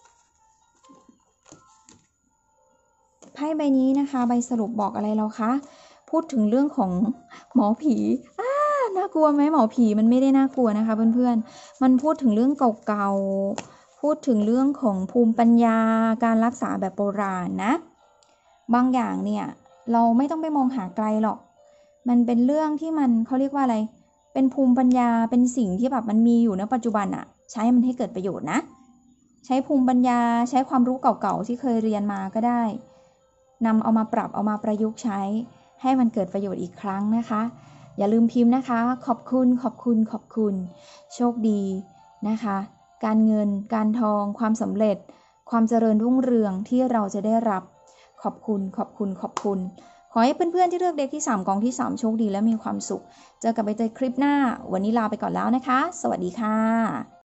ไพ่ใบนี้นะคะใบสรุปบอกอะไรเราคะพูดถึงเรื่องของหมอผีน่ากลัวไหมหมอผีมันไม่ได้น่ากลัวนะคะเพื่อนๆมันพูดถึงเรื่องเก่าๆพูดถึงเรื่องของภูมิปัญญาการรักษาแบบโบราณนะบางอย่างเนี่ยเราไม่ต้องไปมองหาไกลหรอกมันเป็นเรื่องที่มันเขาเรียกว่าอะไรเป็นภูมิปัญญาเป็นสิ่งที่แบบมันมีอยู่ในปัจจุบันอะใช้มันให้เกิดประโยชน์นะใช้ภูมิปัญญาใช้ความรู้เก่าๆที่เคยเรียนมาก็ได้นำเอามาปรับเอามาประยุกต์ใช้ให้มันเกิดประโยชน์อีกครั้งนะคะอย่าลืมพิมพ์นะคะขอบคุณขอบคุณขอบคุณโชคดีนะคะการเงินการทองความสำเร็จความเจริญรุ่งเรืองที่เราจะได้รับขอบคุณขอบคุณขอบคุณขอให้เพื่อนๆที่เลือกเด็กที่3กองที่3โชคดีและมีความสุขเจอกับใบเตยคลิปหน้าวันนี้ลาไปก่อนแล้วนะคะสวัสดีค่ะ